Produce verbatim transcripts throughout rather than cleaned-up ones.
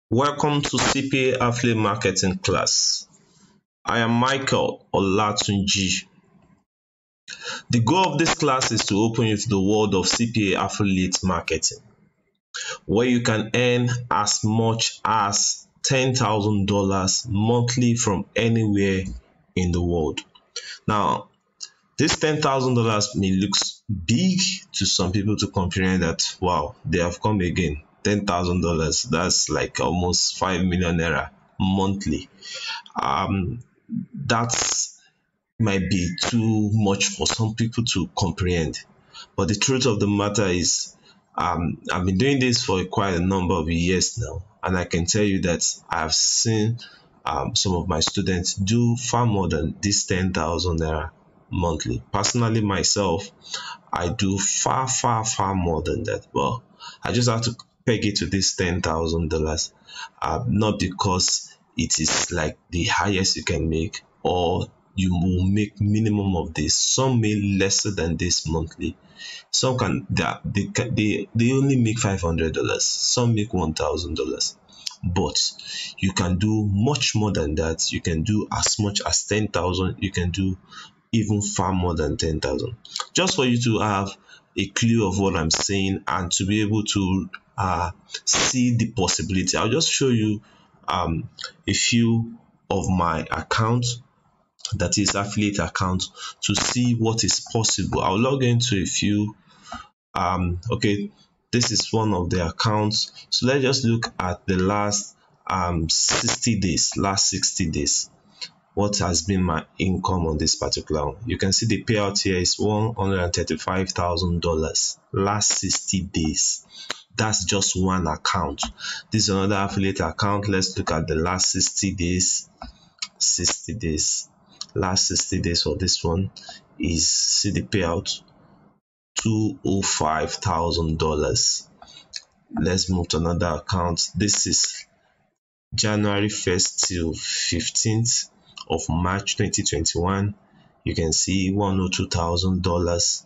Welcome to C P A Affiliate Marketing class. I am Michael Olatunji. The goal of this class is to open you to the world of C P A affiliate marketing, where you can earn as much as ten thousand dollars monthly from anywhere in the world. Now, this ten thousand dollars may look big to some people to comprehend that, wow, they have come again. ten thousand dollars, that's like almost five million naira monthly. Um, that might be too much for some people to comprehend. But the truth of the matter is, um, I've been doing this for quite a number of years now, and I can tell you that I've seen um, some of my students do far more than this ten thousand naira monthly. Personally, myself, I do far, far, far more than that. Well, I just have to peg it to this ten thousand dollars, uh, not because it is like the highest you can make, or you will make minimum of this. Some may lesser than this monthly. Some can they they can, they, they only make five hundred dollars. Some make one thousand dollars. But you can do much more than that. You can do as much as ten thousand. You can do even far more than ten thousand. Just for you to have a clue of what I'm saying and to be able to uh, see the possibility, I'll just show you um, a few of my accounts, that is affiliate account, to see what is possible. I'll log into a few. Um, okay, this is one of the accounts. So let's just look at the last um sixty days, last sixty days. What has been my income on this particular one? You can see the payout here is one hundred thirty-five thousand dollars last sixty days. That's just one account. This is another affiliate account. Let's look at the last sixty days. sixty days. Last sixty days for this one is, see the payout, two hundred five thousand dollars. Let's move to another account. This is January first till fifteenth of March twenty twenty-one. You can see one hundred two thousand dollars.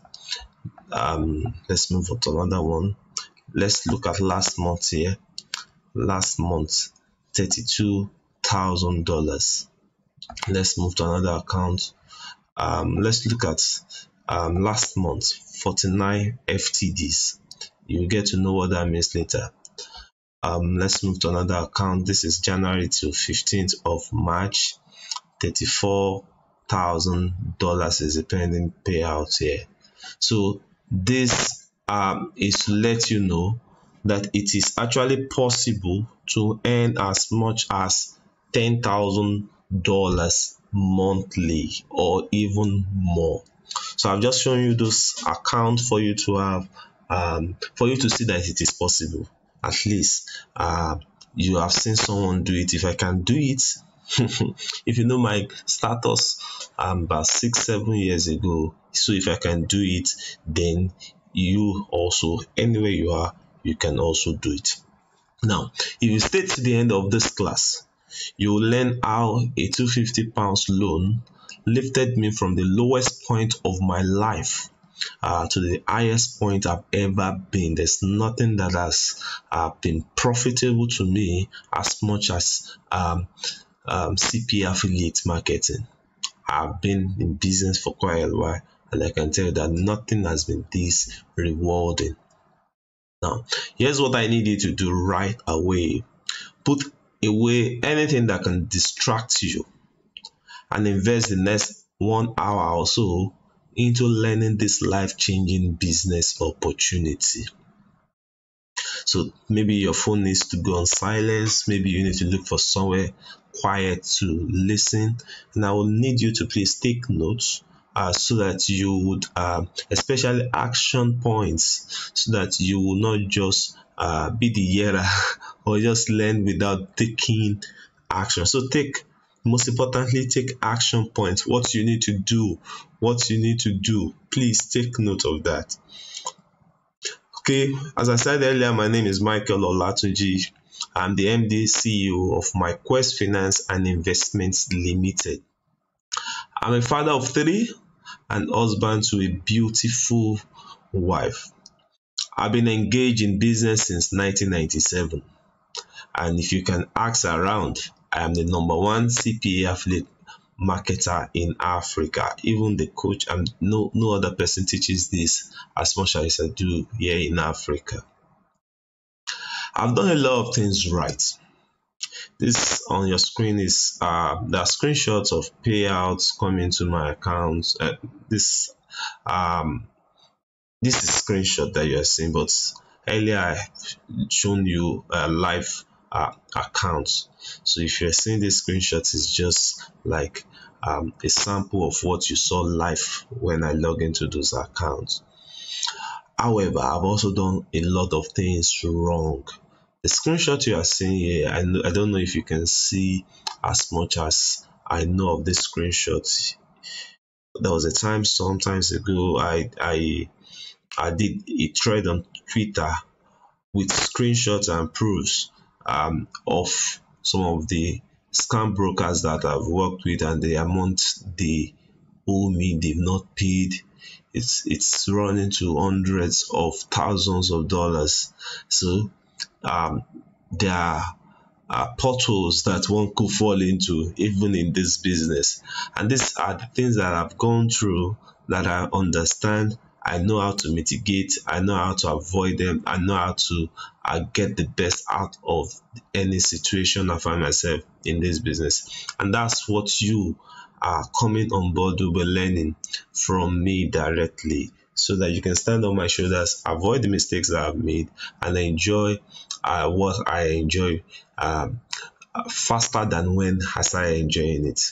Um, let's move on to another one. Let's look at last month here. Last month, thirty-two thousand dollars. Let's move to another account. Um, let's look at um, last month, forty-nine F T Ds. You'll get to know what that means later. Um, let's move to another account. This is January to fifteenth of March. thirty-four thousand dollars is a pending payout here. So this um, is to let you know that it is actually possible to earn as much as ten thousand dollars monthly or even more. So I've just shown you those accounts for you to have, um, for you to see that it is possible. At least uh, you have seen someone do it. If I can do it, if you know my status um, about six, seven years ago, so if I can do it, then you also, anywhere you are, you can also do it. Now, if you stay to the end of this class, you will learn how a two hundred fifty pounds loan lifted me from the lowest point of my life uh, to the highest point I've ever been. There's nothing that has uh, been profitable to me as much as um, um, C P A affiliate marketing. I've been in business for quite a while, and I can tell you that nothing has been this rewarding. Now, here's what I need you to do right away. Put away anything that can distract you and invest the next one hour or so into learning this life-changing business opportunity. So maybe your phone needs to go on silence, maybe you need to look for somewhere quiet to listen, and I will need you to please take notes uh, so that you would uh, especially action points, so that you will not just uh, be the hearer or just learn without taking action. So take, most importantly, take action points. What you need to do, what you need to do. Please take note of that. Okay, as I said earlier, my name is Michael Olatunji. I'm the M D C E O of My Quest Finance and Investments Limited. I'm a father of three and husband to a beautiful wife. I've been engaged in business since nineteen ninety-seven. And if you can ask around, I am the number one C P A affiliate marketer in Africa. Even the coach, and no no other person teaches this as much as I do here in Africa. I've done a lot of things right. This on your screen is uh the screenshots of payouts coming to my account. Uh, this um this is screenshot that you are seeing, but earlier I shown you a live uh, account. So if you're seeing this screenshot, it's just like um, a sample of what you saw live when I log into those accounts. However, I've also done a lot of things wrong. The screenshot you are seeing here, I, know, I don't know if you can see as much as I know of this screenshot. There was a time sometimes ago I I I did a thread on Twitter with screenshots and proofs um, of some of the scam brokers that I've worked with, and the amount they owe me, they've not paid. It's it's running to hundreds of thousands of dollars. So um, there are uh, potholes that one could fall into even in this business, and these are the things that I've gone through, that I understand. I know how to mitigate, I know how to avoid them, I know how to uh, get the best out of any situation I find myself in this business. And that's what you are coming on board will be learning from me directly, so that you can stand on my shoulders, avoid the mistakes that I've made, and enjoy uh, what I enjoy um, faster than when I started enjoying it.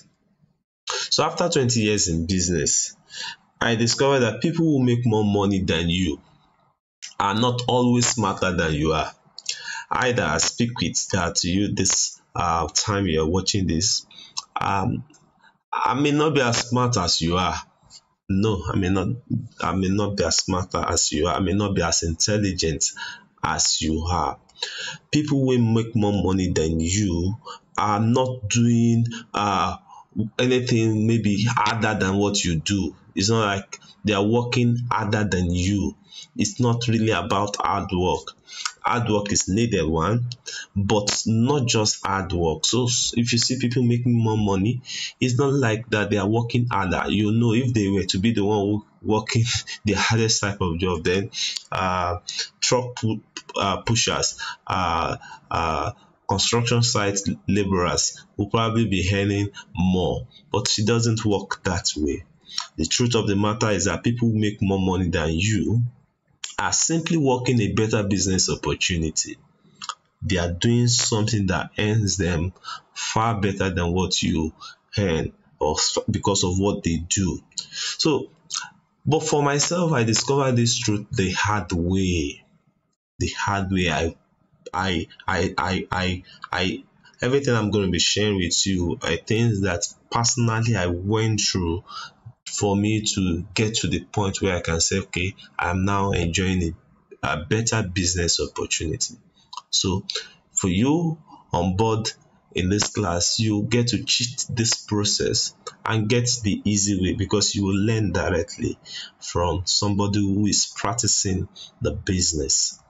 So after twenty years in business, I discovered that people who make more money than you are not always smarter than you are. Either I speak with that to you this uh, time you're watching this. Um, I may not be as smart as you are. No, I may not. I may not be as smart as you are. I may not be as intelligent as you are. People who make more money than you are not doing uh anything maybe harder than what you do. It's not like they are working harder than you. It's not really about hard work. Hard work is needed, one, but not just hard work. So if you see people making more money, it's not like that they are working harder. You know, if they were to be the one who working the hardest type of job, then uh truck pu- uh, pushers, uh uh construction site laborers will probably be earning more, but it doesn't work that way. The truth of the matter is that people who make more money than you are simply working a better business opportunity. They are doing something that earns them far better than what you earn, or because of what they do. So, but for myself, I discovered this truth the hard way. The hard way. I I I I I I everything I'm going to be sharing with you are things that personally I went through for me to get to the point where I can say, okay, I'm now enjoying a, a better business opportunity. So for you on board in this class, you get to cheat this process and get the easy way, because you will learn directly from somebody who is practicing the business.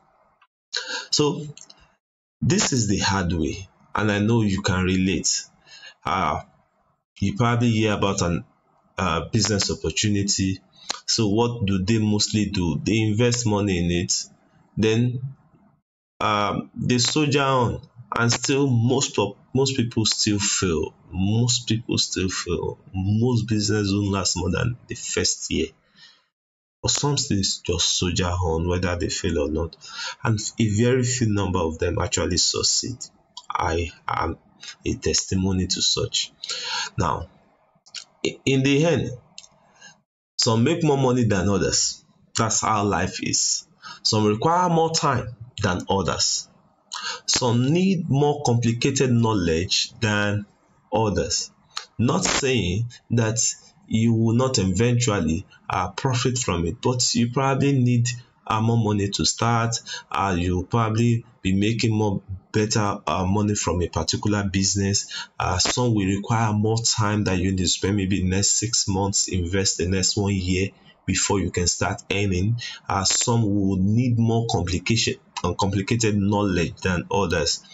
So this is the hard way, and I know you can relate. Uh, you probably hear about an uh, business opportunity. So what do they mostly do? They invest money in it, then um, they soldier on, and still most of most people still fail. Most people still fail. Most business don't last more than the first year. But some things just soldier on whether they fail or not, and a very few number of them actually succeed. I am a testimony to such. Now, in the end, some make more money than others. That's how life is. Some require more time than others. Some need more complicated knowledge than others. Not saying that you will not eventually uh, profit from it, but you probably need uh, more money to start. Uh, you'll probably be making more better uh, money from a particular business. Uh, some will require more time that you need to spend, maybe the next six months, invest the next one year before you can start earning. Uh, some will need more complication and complicated knowledge than others.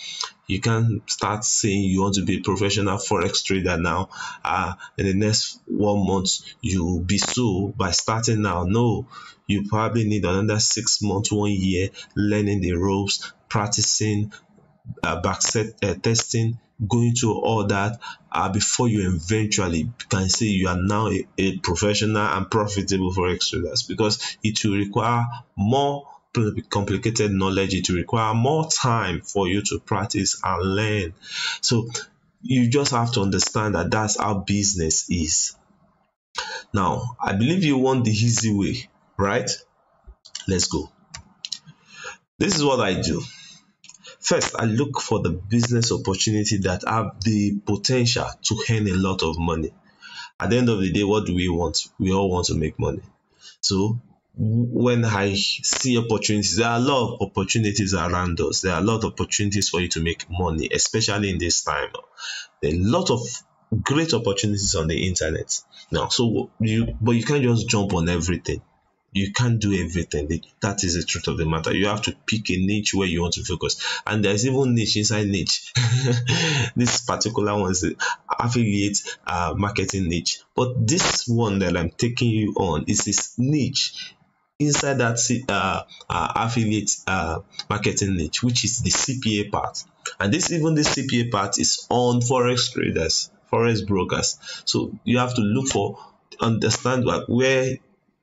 You can't start saying you want to be a professional forex trader now. Uh, in the next one month, you will be so by starting now. No, you probably need another six months, one year, learning the ropes, practicing, uh, back set, uh, testing, going through all that, uh, before you eventually can say you are now a, a professional and profitable forex traders, because it will require more complicated knowledge. It will require more time for you to practice and learn. So you just have to understand that that's how business is. Now, I believe you want the easy way, right? Let's go. This is what I do. First, I look for the business opportunity that have the potential to earn a lot of money. At the end of the day, what do we want? We all want to make money. So when I see opportunities, there are a lot of opportunities around us. There are a lot of opportunities for you to make money, especially in this time. There are a lot of great opportunities on the internet now. So you, but you can't just jump on everything. You can't do everything. That is the truth of the matter. You have to pick a niche where you want to focus, and there's even niche inside niche. This particular one is the affiliate uh, marketing niche, but this one that I'm taking you on is this niche inside that uh, uh, affiliate uh, marketing niche, which is the C P A part. And this even the C P A part is on forex traders, forex brokers. So you have to look for, understand what, where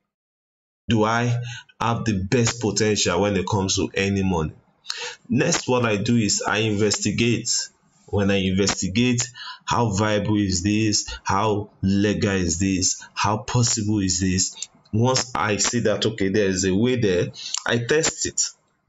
do I have the best potential when it comes to earning money. Next, what I do is I investigate. When I investigate, how viable is this? How legal is this? How possible is this? Once I see that, okay, there is a way there, I test it.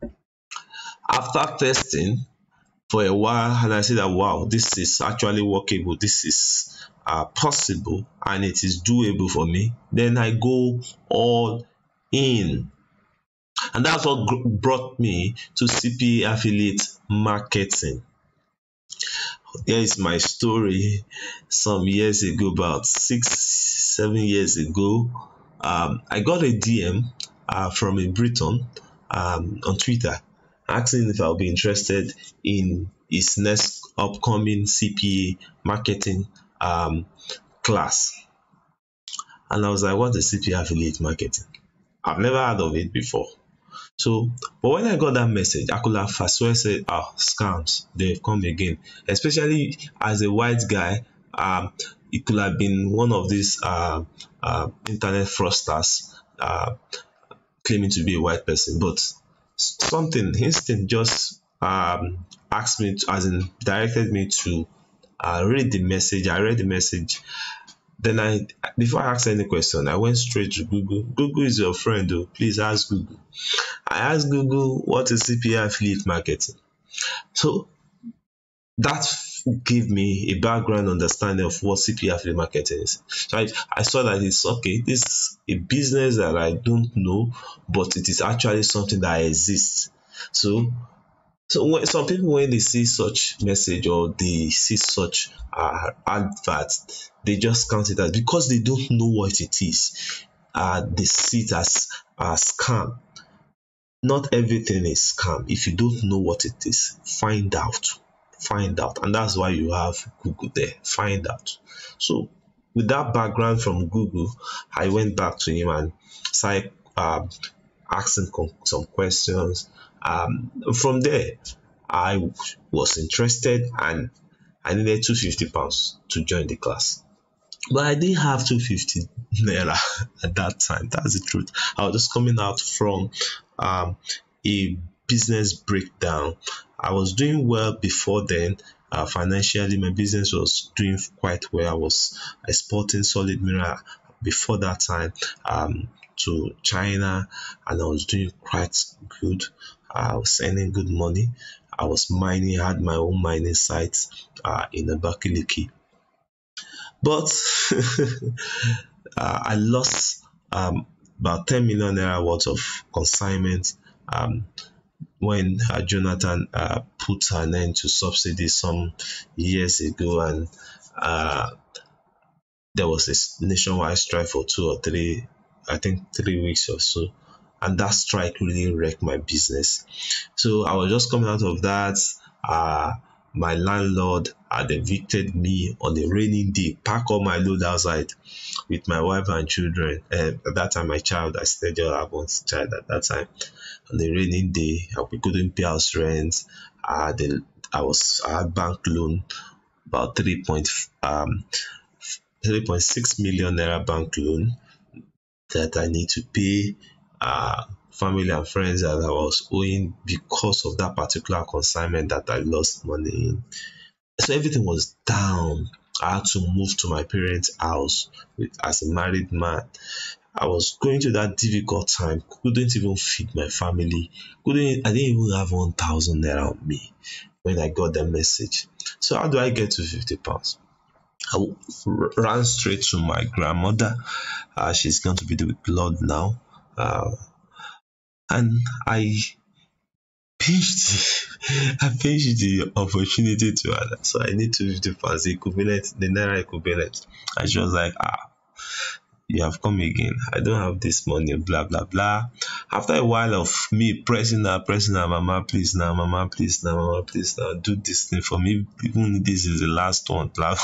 After testing for a while, and I see that, wow, this is actually workable, this is uh, possible, and it is doable for me, then I go all in. And that's what brought me to C P A affiliate marketing. Here is my story. Some years ago, about six, seven years ago, um, I got a D M uh, from a Briton um, on Twitter asking if I'll be interested in his next upcoming C P A marketing um, class. And I was like, what is C P A affiliate marketing? I've never heard of it before. So, but when I got that message, I could have first said, oh, scams, they've come again. Especially as a white guy, um, it could have been one of these uh, uh, internet fraudsters uh, claiming to be a white person. But something, instinct just um, asked me, to, as in directed me to uh, read the message. I read the message. Then I, before I asked any question, I went straight to Google. Google is your friend, though. Please ask Google. I asked Google, what is C P A affiliate marketing? So that gave me a background understanding of what C P A affiliate marketing is. So I, I saw that it's okay. This is a business that I don't know, but it is actually something that exists. So So when some people, when they see such message or they see such uh, advert, they just count it as, because they don't know what it is. Uh, they see it as a scam. Not everything is scam. If you don't know what it is, find out. Find out, and that's why you have Google there. Find out. So with that background from Google, I went back to him and started uh, asking some questions. Um, from there, I was interested and I needed two hundred fifty pounds to join the class. But I didn't have two hundred fifty naira at that time. That's the truth. I was just coming out from um, a business breakdown. I was doing well before then. Uh, financially, my business was doing quite well. I was exporting solid mirror before that time um, to China, and I was doing quite good. I was earning good money. I was mining, I had my own mining site uh, in Abakaliki. But uh, I lost um, about ten million naira worth of consignment um, when uh, Jonathan uh, put an end to subsidy some years ago, and uh, there was this nationwide strike for two or three, I think three weeks or so. And that strike really wrecked my business. So I was just coming out of that. Uh, my landlord had evicted me on a rainy day, pack all my load outside with my wife and children. Um, at that time, my child, I still just have one child at that time. On a rainy day, we couldn't pay house rent. I had a, I was I had bank loan about three point um three point six million naira bank loan that I need to pay. Uh, family and friends that I was owing because of that particular consignment that I lost money in. So everything was down. I had to move to my parents' house with as a married man. I was going through that difficult time, couldn't even feed my family, couldn't I didn't even have one thousand naira on me when I got the message. So how do I get to fifty pounds? I ran straight to my grandmother. Uh, she's going to be with the Lord now. Uh, and I pinched I pinched the opportunity to her. So I need two fifty pounds, the equivalent, the naira equivalent. And she was like, ah, you have come again. I don't have this money, blah blah blah. After a while of me pressing her, pressing her, mama, please now, mama, please now, mama, please now, do this thing for me. Even if this is the last one, blah.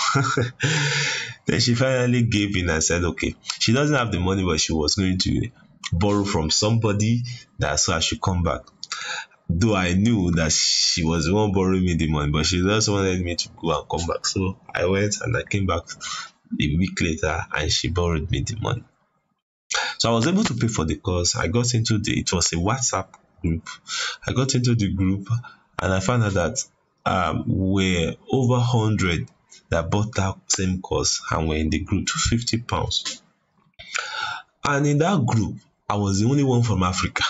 Then she finally gave in and said, okay, she doesn't have the money, but she was going to borrow from somebody. That's why I should come back. Though I knew that she was the one borrowing me the money, but she just wanted me to go and come back. So I went and I came back a week later and she borrowed me the money. So I was able to pay for the course. I got into the, it was a WhatsApp group. I got into the group and I found out that um, we're over one hundred that bought that same course and were in the group to fifty pounds. And in that group, I was the only one from Africa.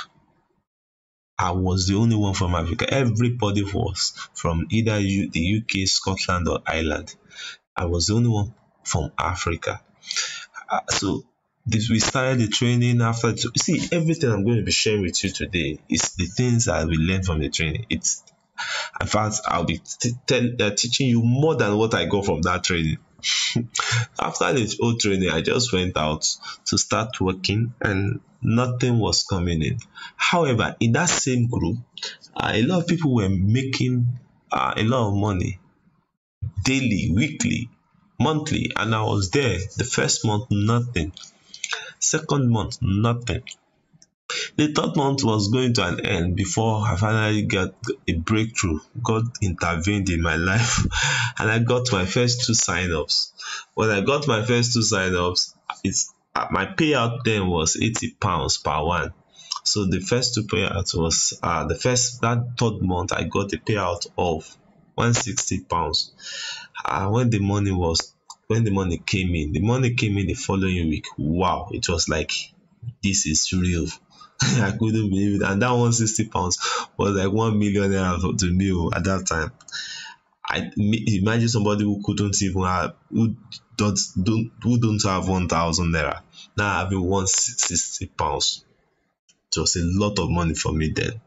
I was the only one from Africa. Everybody was from either U- the U K, Scotland, or Ireland. I was the only one from Africa. Uh, so this, we started the training after. To, see, everything I'm going to be sharing with you today is the things that we learned from the training. It's, in fact, I'll be t- t- uh, teaching you more than what I got from that training. After the whole training, I just went out to start working and nothing was coming in. However, in that same group, uh, a lot of people were making uh, a lot of money daily, weekly, monthly, and I was there. The first month, nothing. Second month, nothing. The third month was going to an end before I finally got a breakthrough. God intervened in my life and I got my first two sign-ups. When I got my first two sign-ups, it's uh, my payout then was eighty pounds per one. So the first two payouts was uh, the first that third month I got a payout of one hundred sixty pounds. Uh, when the money was when the money came in, the money came in the following week. Wow, it was like this is real. I couldn't believe it. And that one hundred sixty pounds was like one million naira to me at that time. I imagine somebody who couldn't even have, who don't, don't, who don't have one thousand naira, now having one hundred sixty pounds. It was a lot of money for me then.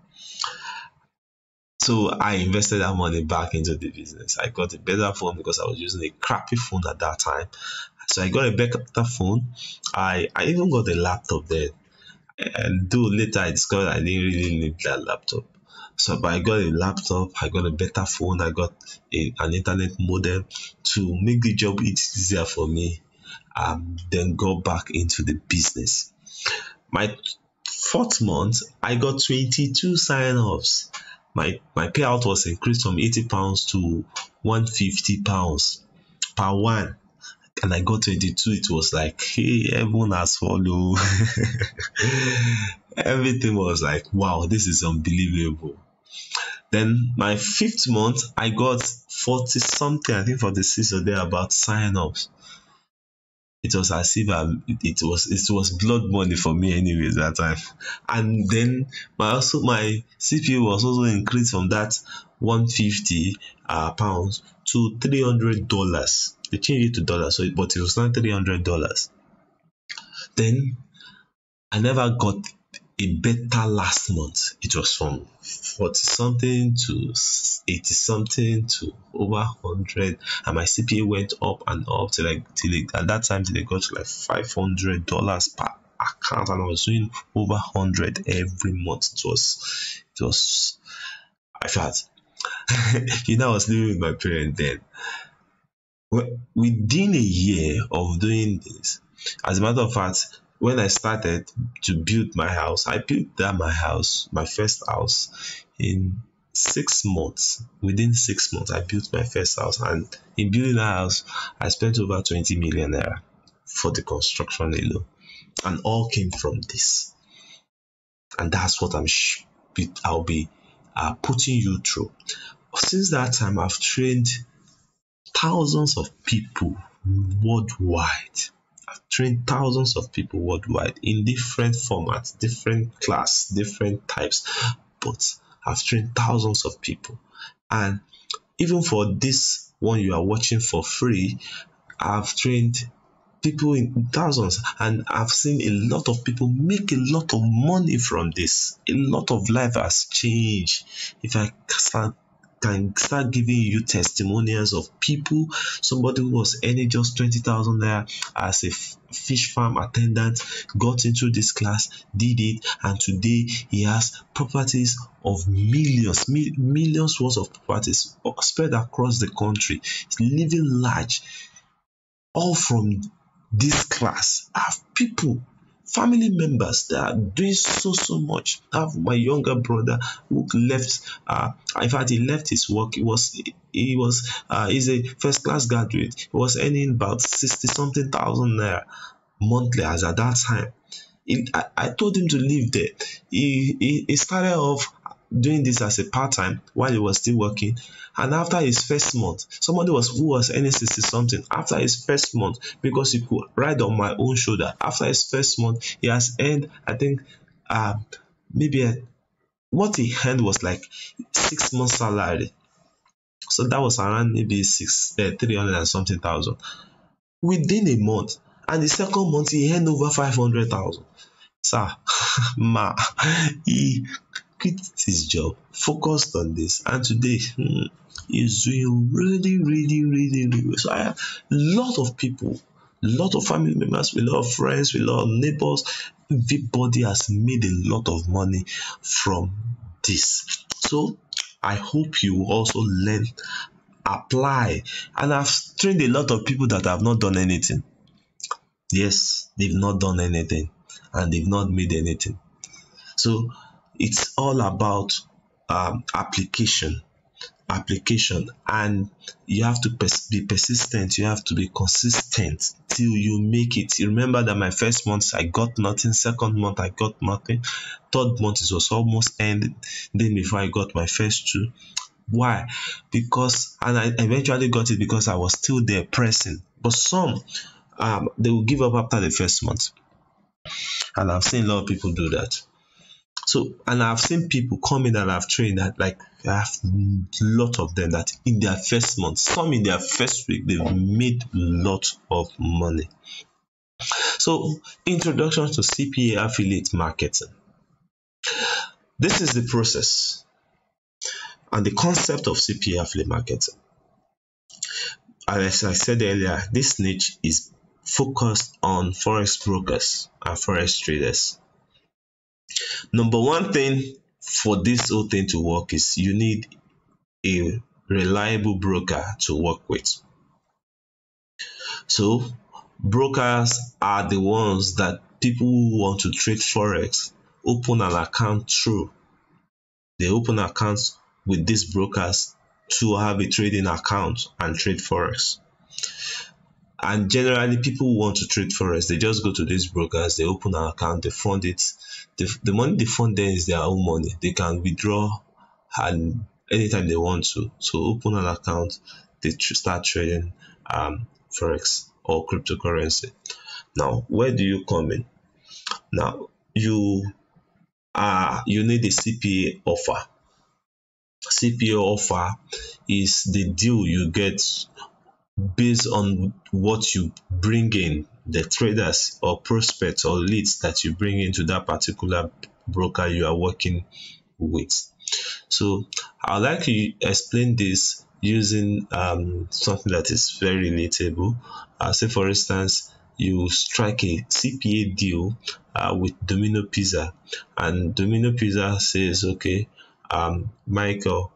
So I invested that money back into the business. I got a better phone because I was using a crappy phone at that time. So I got a better phone. I, I even got a laptop then. And though later I discovered I didn't really need that laptop. So but I got a laptop, I got a better phone, I got a, an internet modem to make the job easier for me. Um, then go back into the business. My fourth month, I got twenty-two sign-ups. My my payout was increased from eighty pounds to one hundred fifty pounds per one. And I got twenty-two, it was like, hey, everyone has followed. Everything was like, wow, this is unbelievable. Then my fifth month, I got forty something, I think forty-six or thereabout sign-ups. It was as if I, it was it was blood money for me anyways that time. And then my also my C P U was also increased from that one hundred fifty uh, pounds to three hundred dollars. They changed it to dollars, so it, but it was not three hundred dollars. Then I never got a better last month. It was from forty something to eighty something to over one hundred, and my C P A went up and up till like till it, at that time till they got to like five hundred dollars per account, and I was doing over one hundred every month. It was it was I felt you know, I was living with my parents then. Well, within a year of doing this, as a matter of fact, when I started to build my house, I built that my house, my first house, in six months. Within six months, I built my first house, and in building that house, I spent over twenty million naira for the construction alone, and all came from this. And that's what I'm sh- I'll be uh, putting you through. Since that time, I've trained thousands of people worldwide. I've trained thousands of people worldwide in different formats, different class, different types, but I've trained thousands of people. And even for this one you are watching for free, I've trained people in thousands, and I've seen a lot of people make a lot of money from this. A lot of life has changed. If I start can start giving you testimonials of people, somebody who was earning just twenty thousand naira as a f- fish farm attendant, got into this class, did it, and today he has properties of millions, mi- millions worth of properties spread across the country. He's living large, all from this class. I have people, family members that are doing so so much. I have my younger brother who left, uh in fact he left his work. He was he was uh he's a first class graduate. He was earning about sixty something thousand naira monthly as at that time. He, I, I told him to leave there. He, he he started off doing this as a part-time while he was still working, and after his first month, somebody was who was earning sixty something, after his first month, because he could ride on my own shoulder, after his first month he has earned, I think, uh maybe uh, what he earned was like six months salary. So that was around maybe six uh, three hundred and something thousand within a month. And the second month he earned over five hundred thousand. Sir, ma, he quit his job, focused on this, and today hmm, he's doing really, really, really, really well. So I have a lot of people, a lot of family members, a lot of friends, a lot of neighbors. Everybody has made a lot of money from this. So I hope you also learn, apply, and I've trained a lot of people that have not done anything. Yes, they've not done anything, and they've not made anything. So it's all about um, application, application, and you have to pers- be persistent. You have to be consistent till you make it. You remember that my first month I got nothing, second month I got nothing, third month it was almost ending. Then before I got my first two. Why? Because, and I eventually got it because I was still there pressing. But some, um, they will give up after the first month, and I've seen a lot of people do that. So, and I've seen people come in and I've trained that, like, I have a lot of them that in their first month, some in their first week, they've made a lot of money. So, introduction to C P A affiliate marketing. This is the process and the concept of C P A affiliate marketing. As I said earlier, this niche is focused on Forex brokers and Forex traders. Number one thing for this whole thing to work is you need a reliable broker to work with. So brokers are the ones that people who want to trade Forex open an account through. They open accounts with these brokers to have a trading account and trade Forex. And generally, people who want to trade Forex, they just go to these brokers, they open an account, they fund it. The, the money they fund there is their own money. They can withdraw and anytime they want to. So open an account, they tr- start trading um, Forex or cryptocurrency. Now, where do you come in? Now, you are you need a C P A offer. C P A offer is the deal you get based on what you bring in, the traders or prospects or leads that you bring into that particular broker you are working with. So I'd like to explain this using um, something that is very relatable. Uh, say for instance, you strike a C P A deal uh, with Domino Pizza, and Domino Pizza says, okay, um, Michael,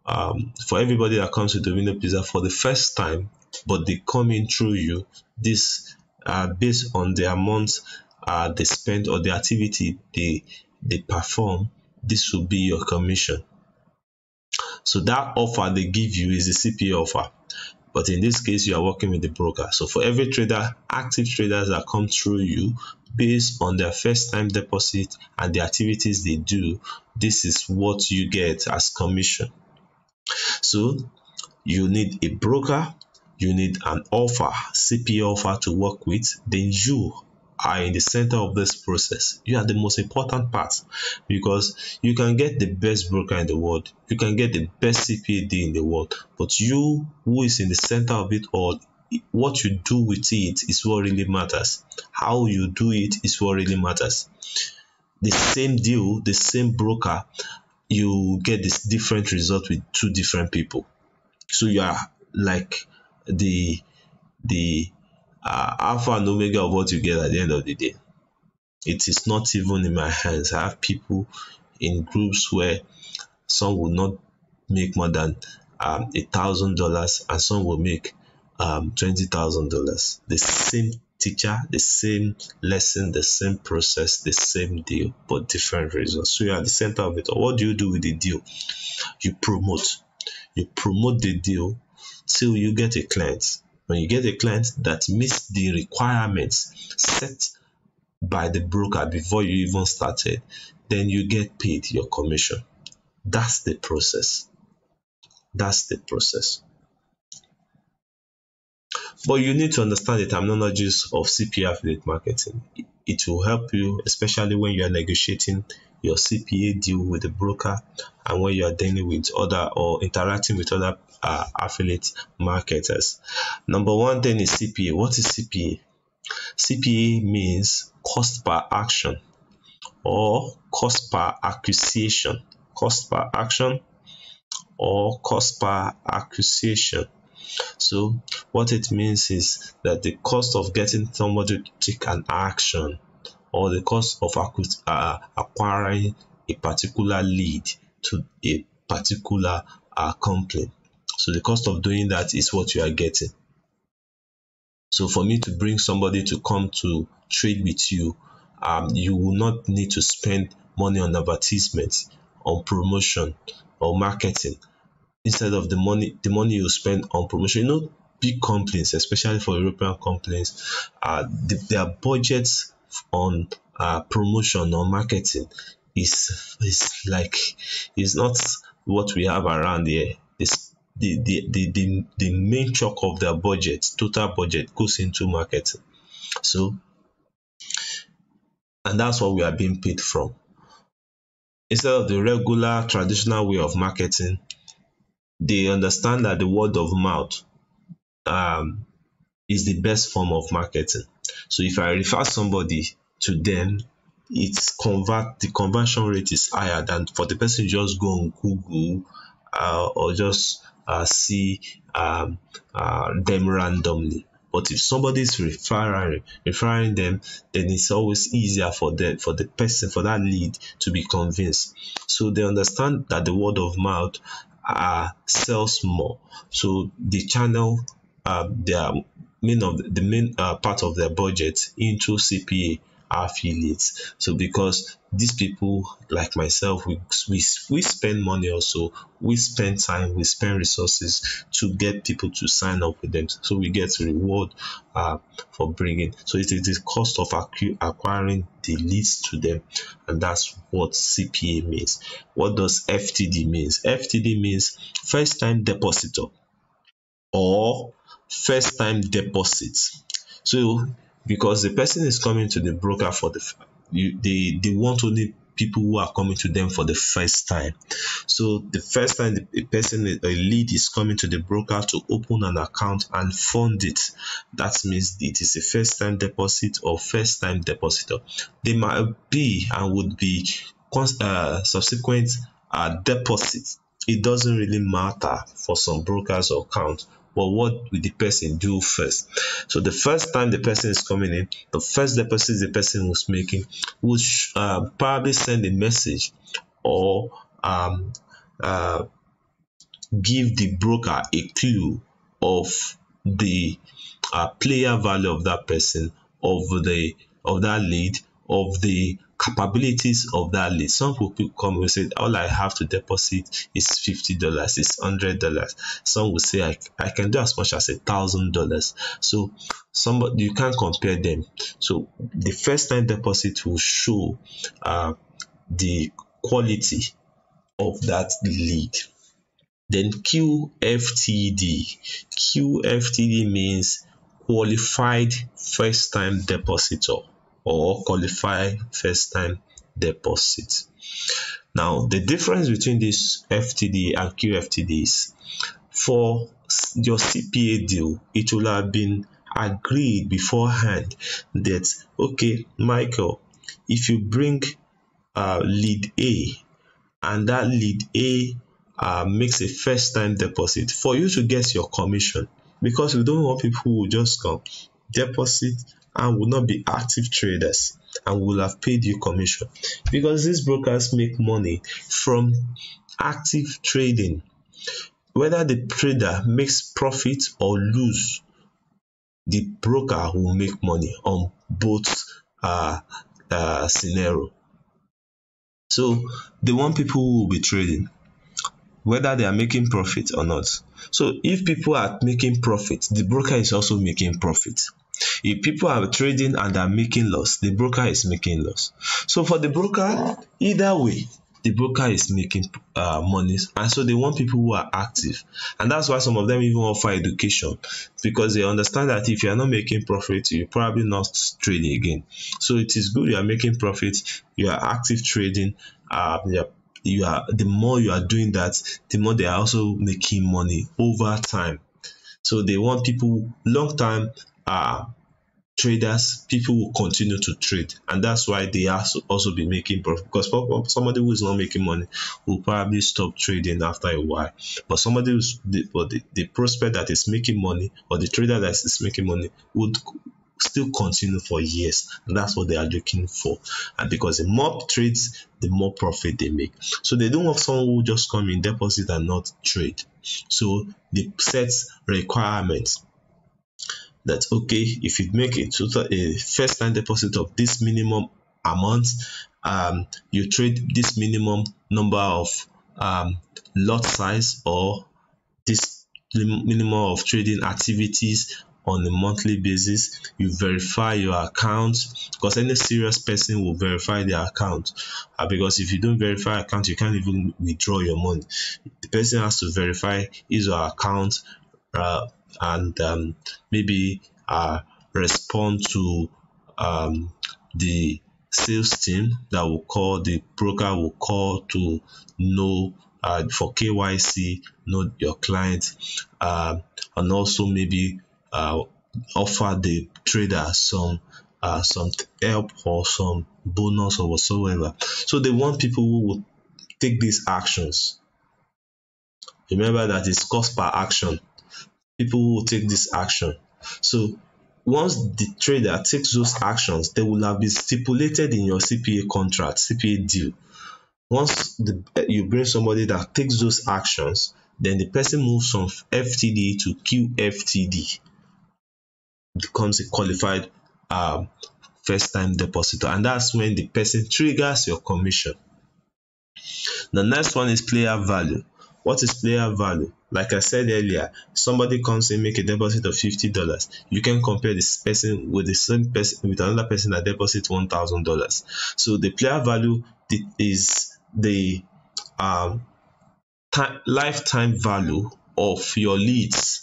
um, for everybody that comes with Domino Pizza for the first time, but they come in through you, this uh, based on the amount uh, they spend or the activity they they perform, this will be your commission. So that offer they give you is a C P A offer. But in this case, you are working with the broker. So for every trader, active traders that come through you based on their first time deposit and the activities they do, this is what you get as commission. So you need a broker, you need an offer, C P A offer to work with, then you are in the center of this process. You are the most important part, because you can get the best broker in the world, you can get the best C P A D in the world, but you who is in the center of it all, what you do with it is what really matters. How you do it is what really matters. The same deal, the same broker, you get this different result with two different people. So you are like the the uh, alpha and omega of what you get at the end of the day. It is not even in my hands. I have people in groups where some will not make more than um, a thousand dollars, and some will make um, twenty thousand dollars. The same teacher, the same lesson, the same process, the same deal, but different results. So you are at the center of it. Or what do you do with the deal? You promote. You promote the deal till you get a client. When you get a client that meets the requirements set by the broker before you even started, then you get paid your commission. That's the process. That's the process. But you need to understand the terminologies of C P A affiliate marketing. It will help you, especially when you are negotiating your C P A deal with the broker, and when you are dealing with other or interacting with other uh, affiliate marketers. Number one thing is C P A. What is C P A? C P A means cost per action or cost per acquisition. Cost per action or cost per acquisition. So what it means is that the cost of getting somebody to take an action, or the cost of uh, acquiring a particular lead to a particular uh, company. So the cost of doing that is what you are getting. So for me to bring somebody to come to trade with you, um, you will not need to spend money on advertisements, on promotion or marketing. Instead of the money, the money you spend on promotion, you know, big companies, especially for European companies, uh, the, their budgets on uh, promotion or marketing is is like is not what we have around here. This the the, the the the main chunk of their budget, total budget, goes into marketing. So, and that's what we are being paid from. Instead of the regular traditional way of marketing, they understand that the word of mouth um, is the best form of marketing. So if I refer somebody to them, it's convert the conversion rate is higher than for the person just go on Google uh, or just uh, see um, uh, them randomly. But if somebody is referring referring them, then it's always easier for them for the person for that lead to be convinced. So they understand that the word of mouth uh, sells more. So the channel uh, their main of the main uh, part of their budget into C P A affiliates. So because these people like myself, we, we we spend money also, we spend time, we spend resources to get people to sign up with them. So we get reward uh, for bringing. So it is the cost of acqu- acquiring the leads to them, and that's what C P A means. What does F T D means? F T D means first time depositor or first time deposits. So because the person is coming to the broker for the you, they they want only people who are coming to them for the first time. So the first time the person a lead is coming to the broker to open an account and fund it, that means it is a first time deposit or first time depositor. They might be and would be uh, subsequent uh, deposits. It doesn't really matter for some brokers or accounts, but what will the person do first? So the first time the person is coming in, the first deposit the person was making will uh, probably send a message or um, uh, give the broker a clue of the uh, player value of that person, of the of that lead, of the capabilities of that lead. Some people come and say all I have to deposit is fifty dollars, is hundred dollars. Some will say I, I can do as much as a thousand dollars. So somebody, you can't compare them. So the first time deposit will show uh, the quality of that lead. Then Q F T D. Q F T D means qualified first time depositor or qualified first time deposit. Now the difference between this F T D and Q F T D is, for your C P A deal, it will have been agreed beforehand that, okay, Michael, if you bring uh, lead A and that lead A uh, makes a first time deposit, for you to get your commission, because we don't want people who will just come, deposit, and will not be active traders and will have paid you commission, because these brokers make money from active trading. Whether the trader makes profit or lose, the broker will make money on both uh, uh, scenario. So they want people who will be trading, whether they are making profit or not. So if people are making profit, the broker is also making profit. If people are trading and are making loss, the broker is making loss. So for the broker, either way, the broker is making uh, money, and so they want people who are active. And that's why some of them even offer education, because they understand that if you are not making profit, you're probably not trading again. So it is good you are making profit, you are active trading, uh, you are, you are the more you are doing that, the more they are also making money over time. So they want people long time uh traders, people will continue to trade, and that's why they also also be making profit, because somebody who is not making money will probably stop trading after a while. But somebody who's the, but the, the prospect that is making money, or the trader that is making money, would still continue for years, and that's what they are looking for. And because the more trades, the more profit they make. So they don't want someone who just come in, deposit, and not trade. So they set requirements that, okay, if you make a total a first time deposit of this minimum amount, um you trade this minimum number of um lot size, or this minimum of trading activities on a monthly basis. You verify your account, because any serious person will verify their account, uh, because if you don't verify account, you can't even withdraw your money. The person has to verify his or her account, uh, and um, maybe uh, respond to um, the sales team that will call, the broker will call to know uh, for K Y C, know your client, uh, and also maybe uh, offer the trader some uh, some help or some bonus or whatsoever. So they want people who will take these actions. Remember that it's cost per action. People will take this action. So once the trader takes those actions, they will have been stipulated in your C P A contract, C P A deal. Once the, you bring somebody that takes those actions, then the person moves from F T D to Q F T D, becomes a qualified um, first time depositor, and that's when the person triggers your commission. The next one is player value. What is player value? Like I said earlier, somebody comes in, make a deposit of fifty dollars. You can compare this person with the same person with another person that deposits one thousand dollars. So the player value is the um, time, lifetime value of your leads.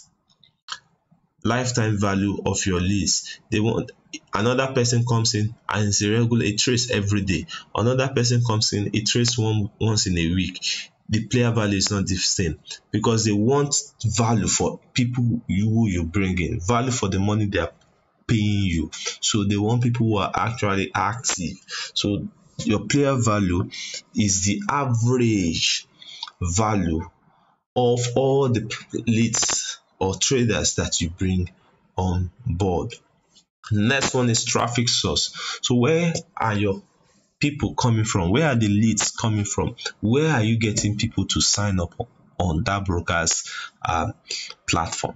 Lifetime value of your leads. They want another person comes in and it's a regular, it trades every day. Another person comes in, it trades one once in a week. The player value is not the same, because they want value for people you who you bring in, value for the money they are paying you. So they want people who are actually active. So your player value is the average value of all the leads or traders that you bring on board. Next one is traffic source. So where are your people coming from? Where are the leads coming from? Where are you getting people to sign up on that broker's um, platform.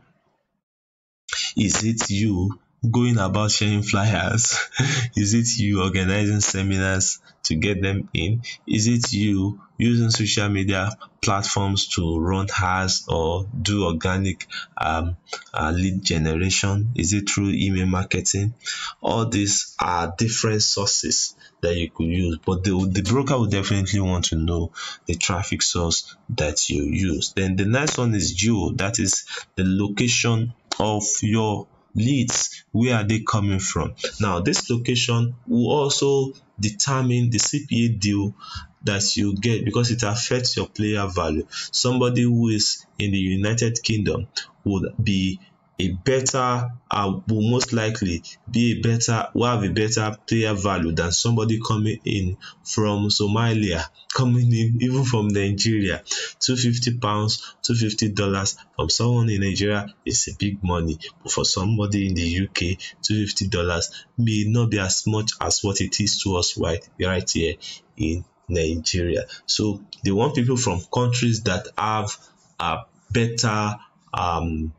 Is it you going about sharing flyers? Is it you organizing seminars to get them in? Is it you using social media platforms to run ads or do organic um, uh, lead generation? Is it through email marketing? All these are different sources that you could use, but the, the broker will definitely want to know the traffic source that you use. Then the next one is geo, that is the location of your leads. Where are they coming from? Now this location will also determine the C P A deal that you get, because it affects your player value. Somebody who is in the United Kingdom would be a better uh, will most likely be a better will have a better player value than somebody coming in from Somalia, coming in even from Nigeria. Two hundred fifty pounds, two hundred fifty dollars from someone in Nigeria is a big money, but for somebody in the U K, two hundred fifty dollars may not be as much as what it is to us right right here in Nigeria. So they want people from countries that have a better um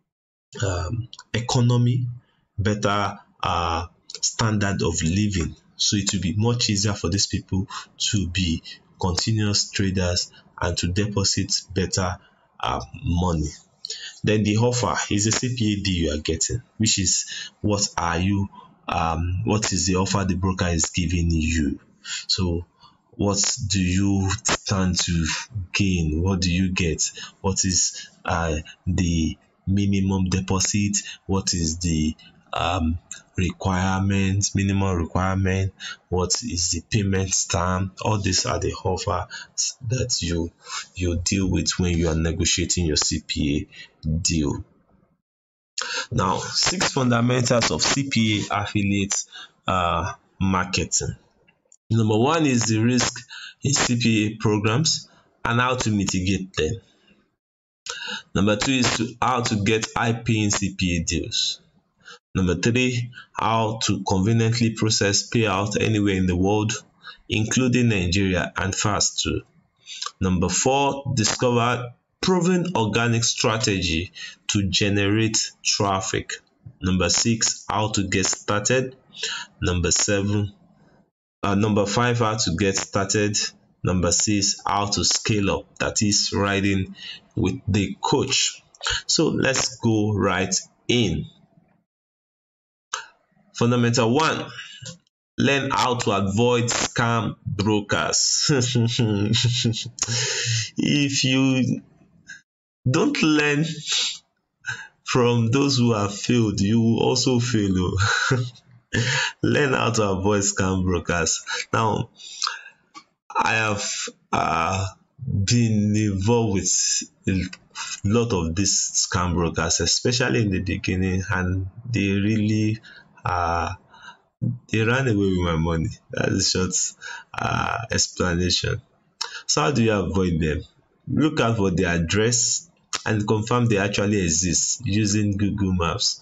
um, economy, better uh, standard of living. So it will be much easier for these people to be continuous traders and to deposit better uh, money. Then the offer is a C P A deal you are getting, which is what are you, um, what is the offer the broker is giving you. So what do you stand to gain? What do you get? What is uh, the minimum deposit? What is the um, requirement, minimum requirement? What is the payment term? All these are the offers that you you deal with when you are negotiating your C P A deal. Now, six fundamentals of C P A affiliate uh, marketing. Number one is the risk in C P A programs and how to mitigate them. Number two is to how to get high paying C P A deals. Number three, how to conveniently process payout anywhere in the world, including Nigeria, and fast too. Number four, discover proven organic strategy to generate traffic. Number six, how to get started. Number seven, uh, number five, how to get started. Number six, how to scale up, that is riding with the coach. So let's go right in. Fundamental one, learn how to avoid scam brokers. If you don't learn from those who have failed, you will also fail. Learn how to avoid scam brokers. Now, I have uh, been involved with a lot of these scam brokers, especially in the beginning, and they really uh, they ran away with my money. That's a short uh, explanation. So how do you avoid them? Look out for their address and confirm they actually exist using Google Maps.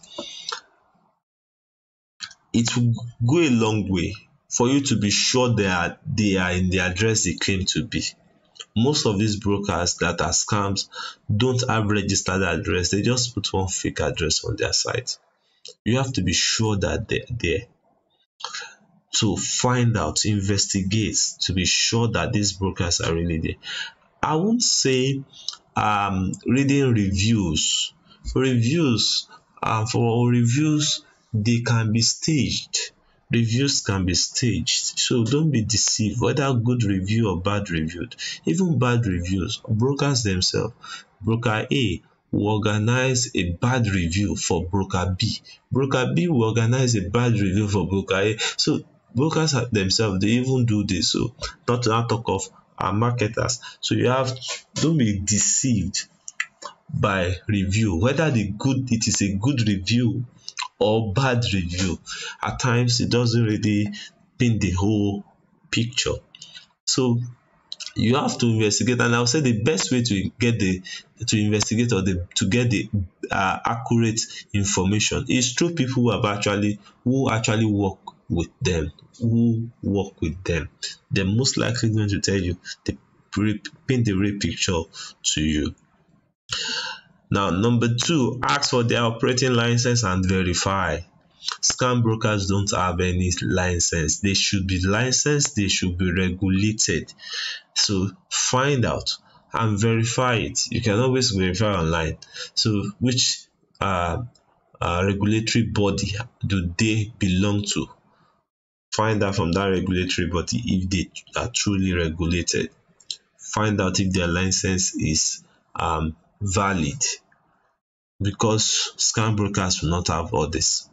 It will go a long way for you to be sure they are they are in the address they claim to be. Most of these brokers that are scams don't have registered address. They just put one fake address on their site. You have to be sure that they're there. To find out, investigate, to be sure that these brokers are really there. I won't say um, reading reviews. Reviews, uh, for reviews, they can be staged. Reviews can be staged, so don't be deceived, whether good review or bad review. Even bad reviews, brokers themselves, broker A will organize a bad review for broker B. Broker B will organize a bad review for broker A. So brokers themselves, they even do this. So not to not talk of our marketers. So you have, don't be deceived by review, whether the good it is a good review or bad review. At times it doesn't really paint the whole picture. So you have to investigate, and I'll say the best way to get the to investigate or the to get the uh, accurate information is through people who have actually who actually work with them, who work with them. They're most likely going to tell you the paint the real picture to you. Now, number two, ask for their operating license and verify. Scam brokers don't have any license. They should be licensed, they should be regulated. So find out and verify it. You can always verify online. So which uh, uh, regulatory body do they belong to? Find out from that regulatory body if they are truly regulated. Find out if their license is um, valid, because scam brokers will not have all this.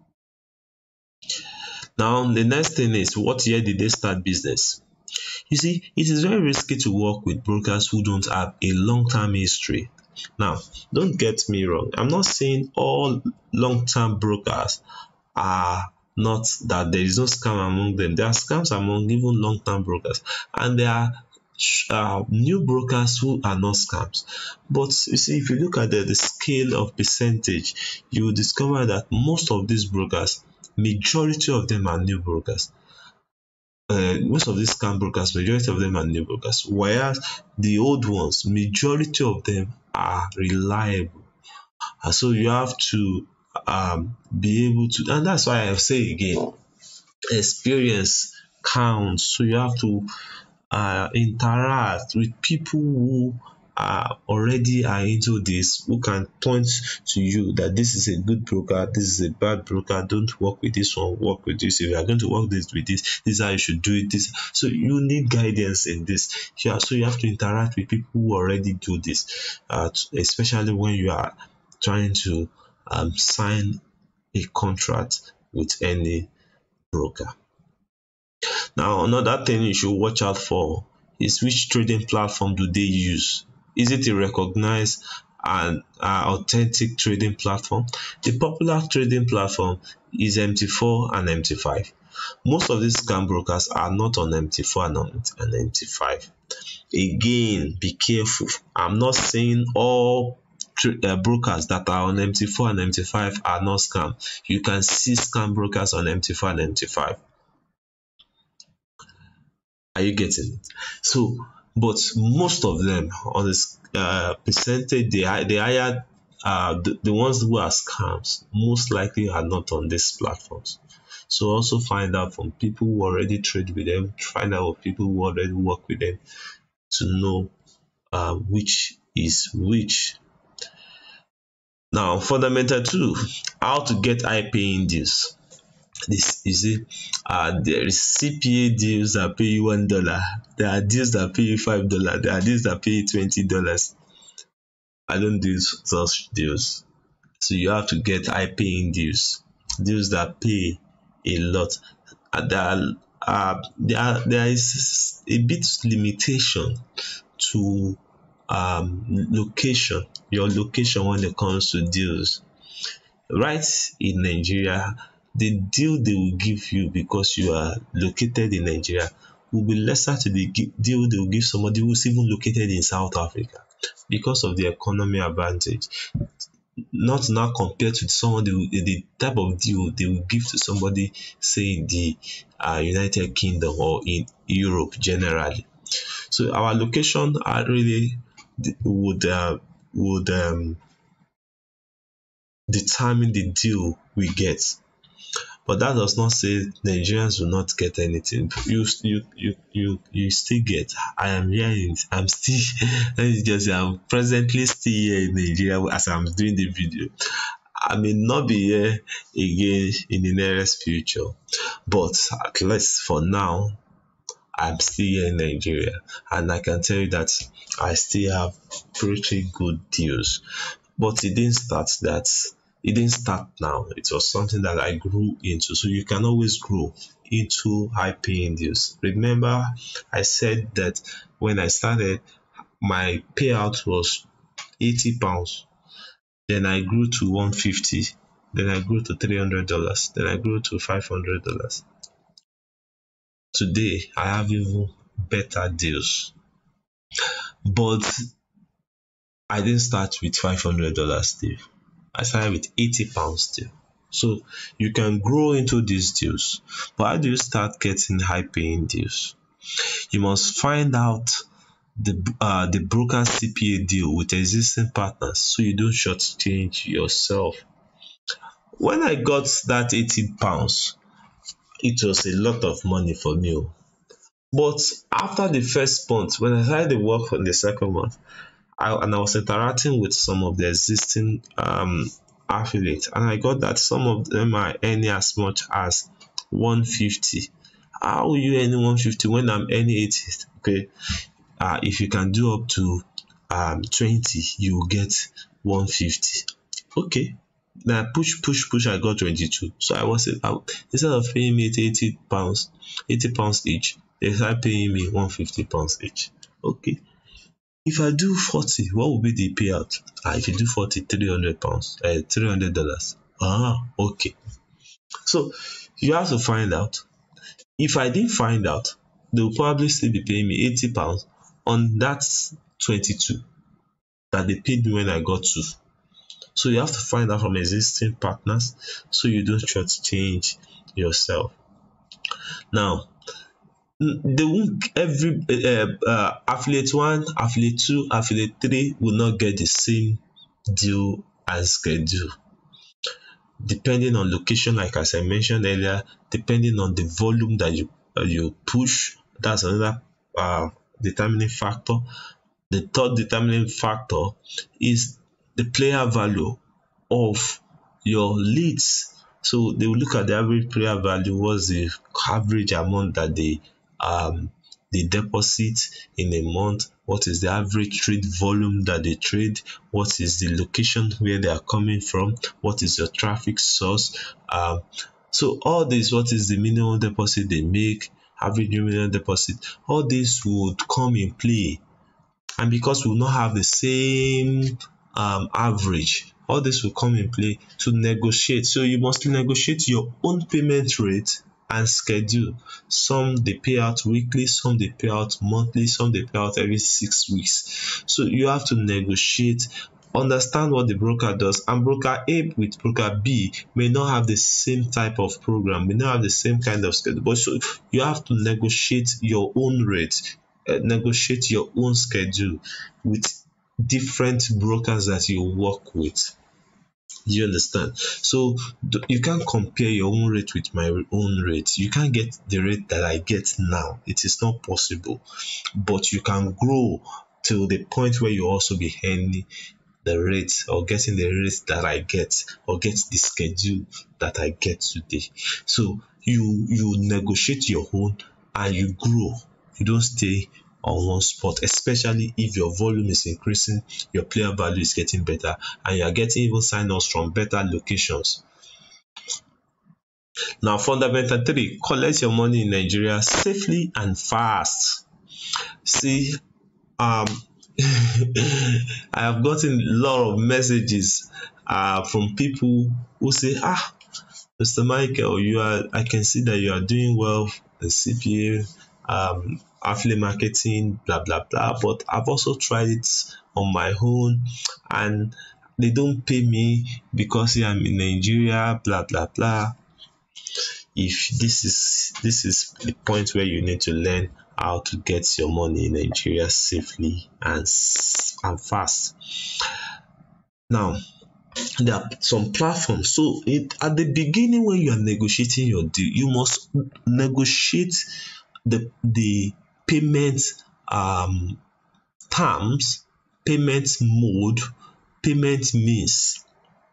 Now, the next thing is, what year did they start business? You see, it is very risky to work with brokers who don't have a long-term history. Now, don't get me wrong. I'm not saying all long-term brokers are not, that there is no scam among them. There are scams among even long-term brokers, and there are uh, new brokers who are not scams. But you see, if you look at the, the scale of percentage, you will discover that most of these brokers, majority of them are new brokers. Uh, most of these scam brokers, majority of them are new brokers, whereas the old ones, majority of them are reliable. And so you have to um, be able to, and that's why I say again, experience counts. So you have to uh, interact with people who are already are into this, who can point to you that this is a good broker, this is a bad broker, don't work with this one, work with this. If you are going to work this with this, this is how you should do it. This, so you need guidance in this. Yeah, so you have to interact with people who already do this, uh, especially when you are trying to um, sign a contract with any broker. Now, another thing you should watch out for is, which trading platform do they use? Is it a recognized and uh, authentic trading platform? The popular trading platform is M T four and M T five. Most of these scam brokers are not on M T four and on and M T five. Again, be careful. I'm not saying all uh, brokers that are on M T four and M T five are not scam. You can see scam brokers on M T four and M T five. Are you getting it? So, but most of them on this uh, percentage, they they hire uh, the, the ones who are scams most likely are not on these platforms. So also find out from people who already trade with them, find out from people who already work with them, to know uh, which is which. Now, fundamental two, how to get high paying deals. This, you see, uh, there is C P A deals that pay you one dollar. There are deals that pay you five dollars. There are deals that pay you twenty dollars. I don't do such deals. So you have to get high paying deals, deals that pay a lot. Uh, there, are, uh, there, are, there is a bit limitation to um, location, your location when it comes to deals. Right in Nigeria, the deal they will give you because you are located in Nigeria will be lesser to the deal they will give somebody who's even located in South Africa, because of the economy advantage. Not now compared to someone, will, the type of deal they will give to somebody, say in the uh, United Kingdom or in Europe generally. So our location are really would uh, would um, determine the deal we get. But that does not say Nigerians will not get anything. You you you you you still get. I am here in, I'm still let me just say, I'm presently still here in Nigeria as I'm doing the video. I may not be here again in the nearest future, but at least for now, I'm still here in Nigeria, and I can tell you that I still have pretty good deals. But it didn't start that. It didn't start now. It was something that I grew into. So you can always grow into high paying deals. Remember, I said that when I started, my payout was eighty pounds. Then I grew to one hundred fifty. Then I grew to three hundred dollars. Then I grew to five hundred dollars. Today, I have even better deals. But I didn't start with five hundred dollars still. I started with eighty pounds still. So you can grow into these deals. But how do you start getting high paying deals? You must find out the uh the broker C P A deal with existing partners so you don't shortchange yourself. When I got that eighty pounds, it was a lot of money for me. Oh. But after the first month, when I started the work on the second month, I, and I was interacting with some of the existing um, affiliates, and I got that some of them are earning as much as one fifty. How will you earn one fifty when I'm earning eighty? Okay, uh, if you can do up to um, twenty, you will get one fifty. Okay. Now push, push, push. I got twenty-two. So I was I, instead of paying me eighty pounds, eighty pounds each, they started paying me one fifty pounds each. Okay. If I do forty, what will be the payout? Ah, if you do forty, three hundred pounds, uh, three hundred dollars. Ah, okay. So you have to find out. If I didn't find out, they will probably still be paying me eighty pounds on that twenty-two that they paid me when I got two. So you have to find out from existing partners so you don't shortchange yourself. Now, they won't every uh, uh, affiliate one, affiliate two, affiliate three will not get the same deal and schedule. Depending on location, like as I mentioned earlier, depending on the volume that you uh, you push, that's another uh, determining factor. The third determining factor is the player value of your leads. So they will look at the average player value, what's the average amount that they um they deposit in a month, what is the average trade volume that they trade, what is the location where they are coming from, what is your traffic source. Um so all this, what is the minimum deposit they make, average minimum deposit, all this would come in play. And because we will not have the same um, average, all this will come in play to negotiate. So you must negotiate your own payment rate and schedule. Some they pay out weekly, some they pay out monthly, some they pay out every six weeks. So you have to negotiate, understand what the broker does, and broker A with broker B may not have the same type of program, may not have the same kind of schedule, but so you have to negotiate your own rate. Uh, negotiate your own schedule with different brokers that you work with. Do you understand? So you can't compare your own rate with my own rate. You can't get the rate that I get now. It is not possible. But you can grow till the point where you also be earning the rate or getting the rate that I get or get the schedule that I get today. So you you negotiate your own and you grow. You don't stay on one spot, especially if your volume is increasing, your player value is getting better, and you are getting even sign-ups from better locations. Now, fundamental three, collect your money in Nigeria safely and fast. See, um, I have gotten a lot of messages uh, from people who say, ah, Mister Michael, you are, I can see that you are doing well in C P A, um, affiliate marketing, blah, blah, blah. But I've also tried it on my own and they don't pay me because I'm in Nigeria, blah, blah, blah. If this is, this is the point where you need to learn how to get your money in Nigeria safely and, and fast. Now, there are some platforms. So it, at the beginning when you are negotiating your deal, you must negotiate the the payment um terms, payment mode, payment means.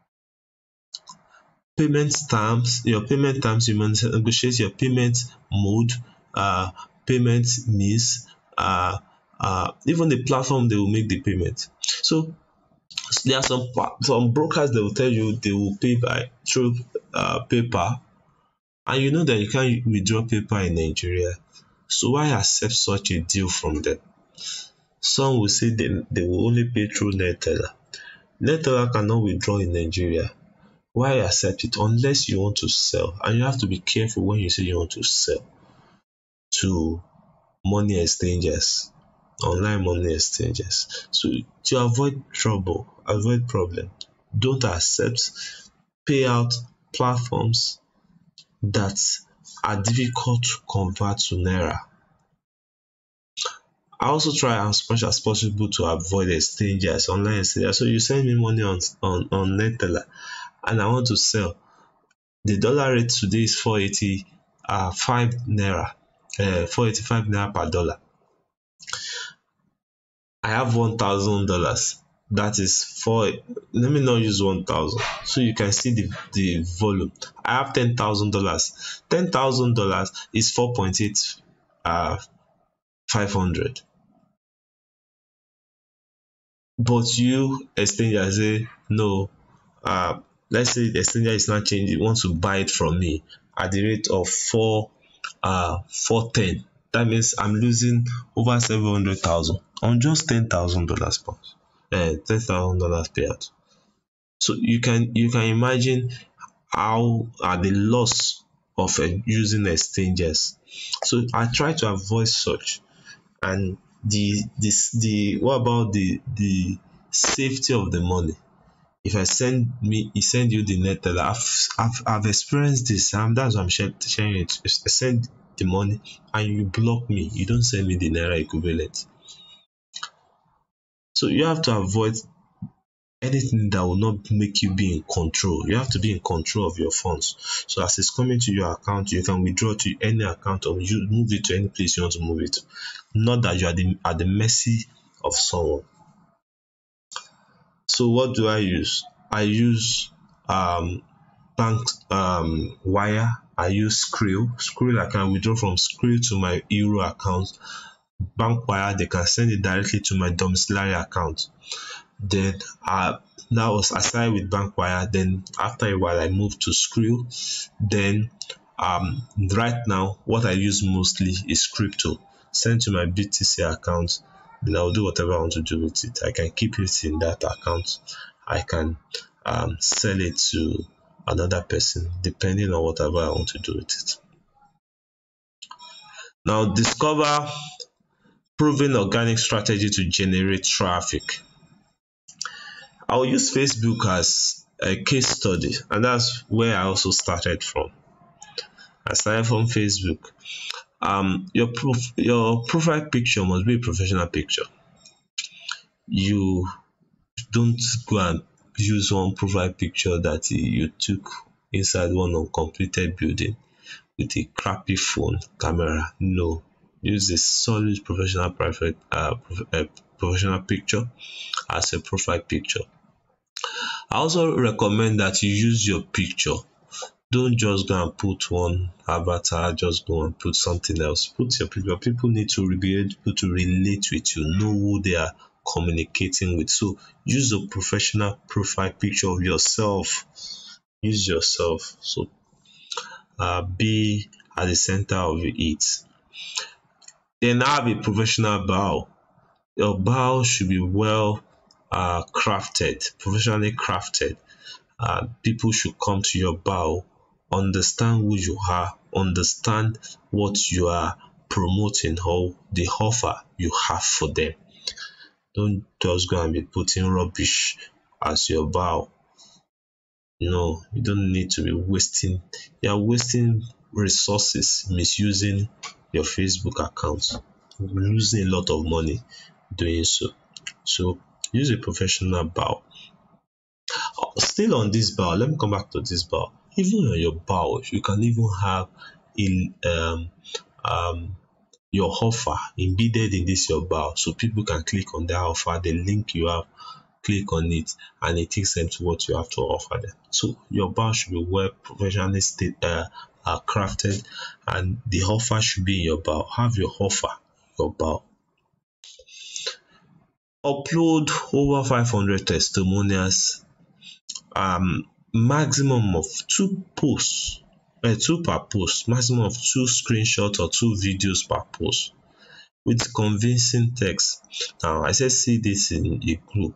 Payment terms, your payment terms, you must negotiate your payment mode, uh payment means, uh uh even the platform they will make the payment. So there are some some brokers that will tell you they will pay by through uh, paper, and you know that you can't withdraw paper in Nigeria. So why accept such a deal from them? Some will say they, they will only pay through Neteller. Neteller cannot withdraw in Nigeria. Why accept it unless you want to sell? And you have to be careful when you say you want to sell to money exchangers, online money exchanges. So to avoid trouble, avoid problem, don't accept payout platforms that are difficult to convert to naira. I also try as much as possible to avoid exchanges, online exchanges. So you send me money on on on Neteller and I want to sell. The dollar rate today is four eighty uh five naira, uh four eighty five naira per dollar. I have one thousand dollars. That is four. Let me not use one thousand, so you can see the the volume. I have ten thousand dollars. Ten thousand dollars is four point eight uh five hundred. But you exchanger say no. Uh, let's say the exchanger is not changing. Wants to buy it from me at the rate of four uh four ten. That means I'm losing over seven hundred thousand on just ten thousand dollars pounds. Uh, ten thousand dollars payout. So you can you can imagine how are the loss of uh, using exchanges. So I try to avoid such. And the this the what about the the safety of the money? If I send me he send you the Neteller, I've I've I've experienced this, and that's why I'm sharing sharing it. I send the money and you block me, you don't send me the naira equivalent. So you have to avoid anything that will not make you be in control. You have to be in control of your funds. So as it's coming to your account, you can withdraw to any account or you move it to any place you want to move it to. Not that you are the, at the mercy of someone. So what do I use? I use um bank um wire. I use Skrill. Skrill, I can withdraw from Skrill to my Euro account. Bank wire, they can send it directly to my domiciliary account. Then uh that was aside with bank wire. Then after a while I moved to Skrill. Then um right now what I use mostly is crypto. Send to my B T C account, then I'll do whatever I want to do with it. I can keep it in that account. I can um sell it to another person depending on whatever I want to do with it. Now discover proven organic strategy to generate traffic. I'll use Facebook as a case study, and that's where I also started from. I started from Facebook. Um, your prof- your profile picture must be a professional picture. You don't go and use one profile picture that you took inside one uncompleted building with a crappy phone camera. No, use a solid professional private uh, prof- uh, professional picture as a profile picture. I also recommend that you use your picture. Don't just go and put one avatar, just go and put something else. Put your picture. People need to be able to relate with you, know who they are communicating with. So use a professional profile picture of yourself. Use yourself. So uh, be at the center of it. Then have a professional bow. Your bow should be well uh, crafted, professionally crafted. Uh, people should come to your bow, understand who you are, understand what you are promoting or the offer you have for them. Don't just go and be putting rubbish as your bow. No, you don't need to be wasting. You are wasting resources, misusing your Facebook account, losing a lot of money doing so. So use a professional bow. Still on this bar, let me come back to this bar. Even on your bar, you can even have in um um your offer embedded in this your bar, so people can click on that offer, the link you have, click on it, and it takes them to what you have to offer them. So your bar should be well professionally state, uh, uh, crafted, and the offer should be in your bar. Have your offer, your bar. Upload over five hundred testimonials, um maximum of two posts, uh, two per post, maximum of two screenshots or two videos per post with convincing text. Now I said see this in a group.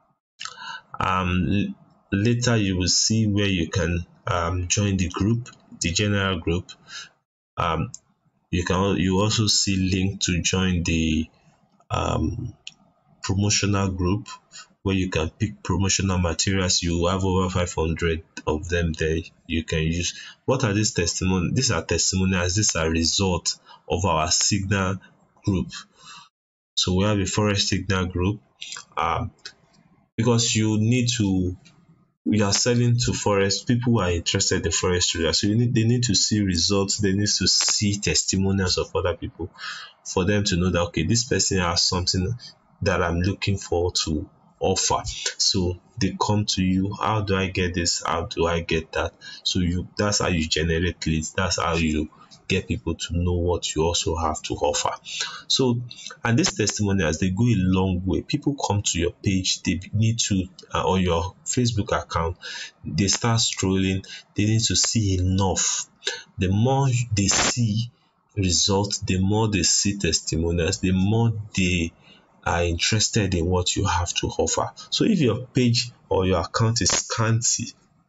Um later you will see where you can um join the group, the general group. Um you can you also see link to join the um promotional group where you can pick promotional materials. You have over five hundred of them there you can use. What are these testimonials? These are testimonials. These are results of our signal group. So we have a Forex signal group, um, because you need to we are selling to forex people who are interested in forex traders. So you need they need to see results, they need to see testimonials of other people for them to know that okay, this person has something that I'm looking for to offer. So they come to you, how do I get this? How do I get that? So you that's how you generate leads, that's how you get people to know what you also have to offer. So, and these testimonials, they go a long way. People come to your page, they need to uh, or your Facebook account, they start scrolling, they need to see enough. The more they see results, the more they see testimonials, the more they are interested in what you have to offer. So if your page or your account is scanty,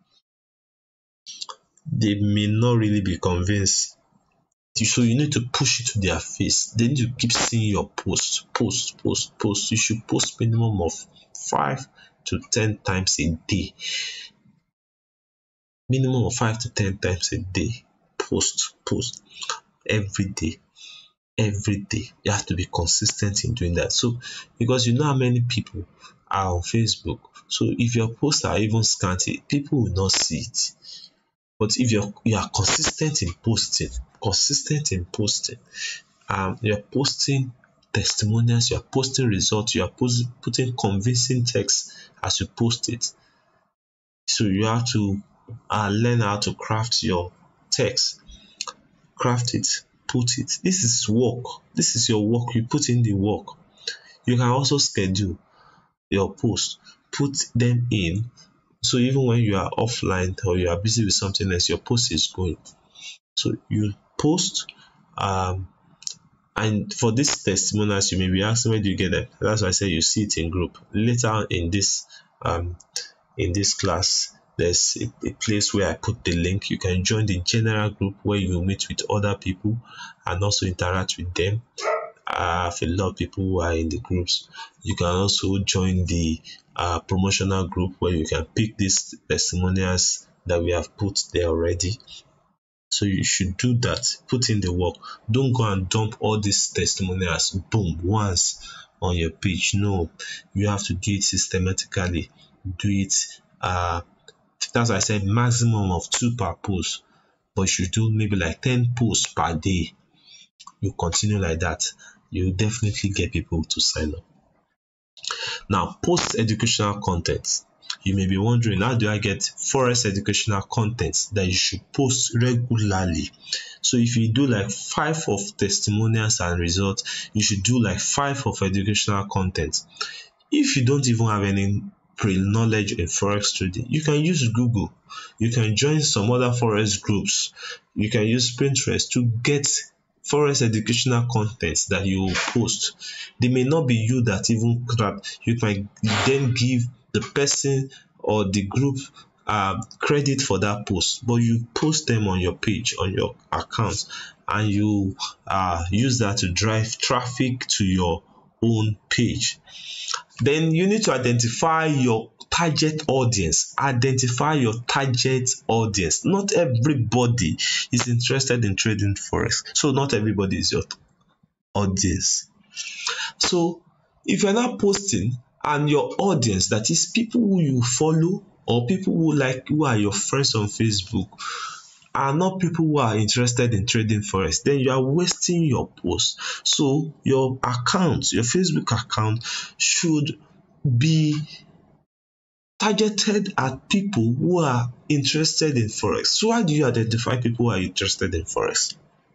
they may not really be convinced. So you need to push it to their face. They need to keep seeing your post, post, post, post. You should post minimum of five to ten times a day. Minimum of five to ten times a day. Post, post every day. Every day. You have to be consistent in doing that. So because you know how many people are on Facebook. So if your posts are even scanty, people will not see it. But if you're you are consistent in posting, consistent in posting, um, you're posting testimonials, you're posting results, you're post, putting convincing text as you post it. So you have to uh, learn how to craft your text, craft it, put it. This is work. This is your work. You put in the work. You can also schedule your post, put them in. So even when you are offline or you are busy with something else, your post is going. So you post, um, and for these testimonials, you may be asking, where do you get them? That's why I say you see it in group. Later in this um in this class, there's a, a place where I put the link. You can join the general group where you meet with other people and also interact with them. I have a lot of people who are in the groups. You can also join the uh, promotional group where you can pick these testimonials that we have put there already. So you should do that. Put in the work. Don't go and dump all these testimonials boom once on your page. No, you have to do it systematically. Do it. Uh, that's why I said maximum of two per post, but you should do maybe like ten posts per day. You continue like that, you definitely get people to sign up. Now, post educational content. You may be wondering, how do I get Forex educational content that you should post regularly? So if you do like five of testimonials and results, you should do like five of educational content. If you don't even have any pre-knowledge in Forex trading, you can use Google. You can join some other Forex groups. You can use Pinterest to get Forex educational content that you will post. They may not be you that even grab. You can then give the person or the group uh, credit for that post, but you post them on your page, on your account, and you uh, use that to drive traffic to your own page. Then you need to identify your target audience. Identify your target audience. Not everybody is interested in trading Forex. So not everybody is your audience. So if you're not posting and your audience, that is people who you follow or people who like who are your friends on Facebook, are not people who are interested in trading Forex, then you are wasting your post. So your account, your Facebook account should be targeted at people who are interested in Forex. So how do you identify people who are interested in Forex?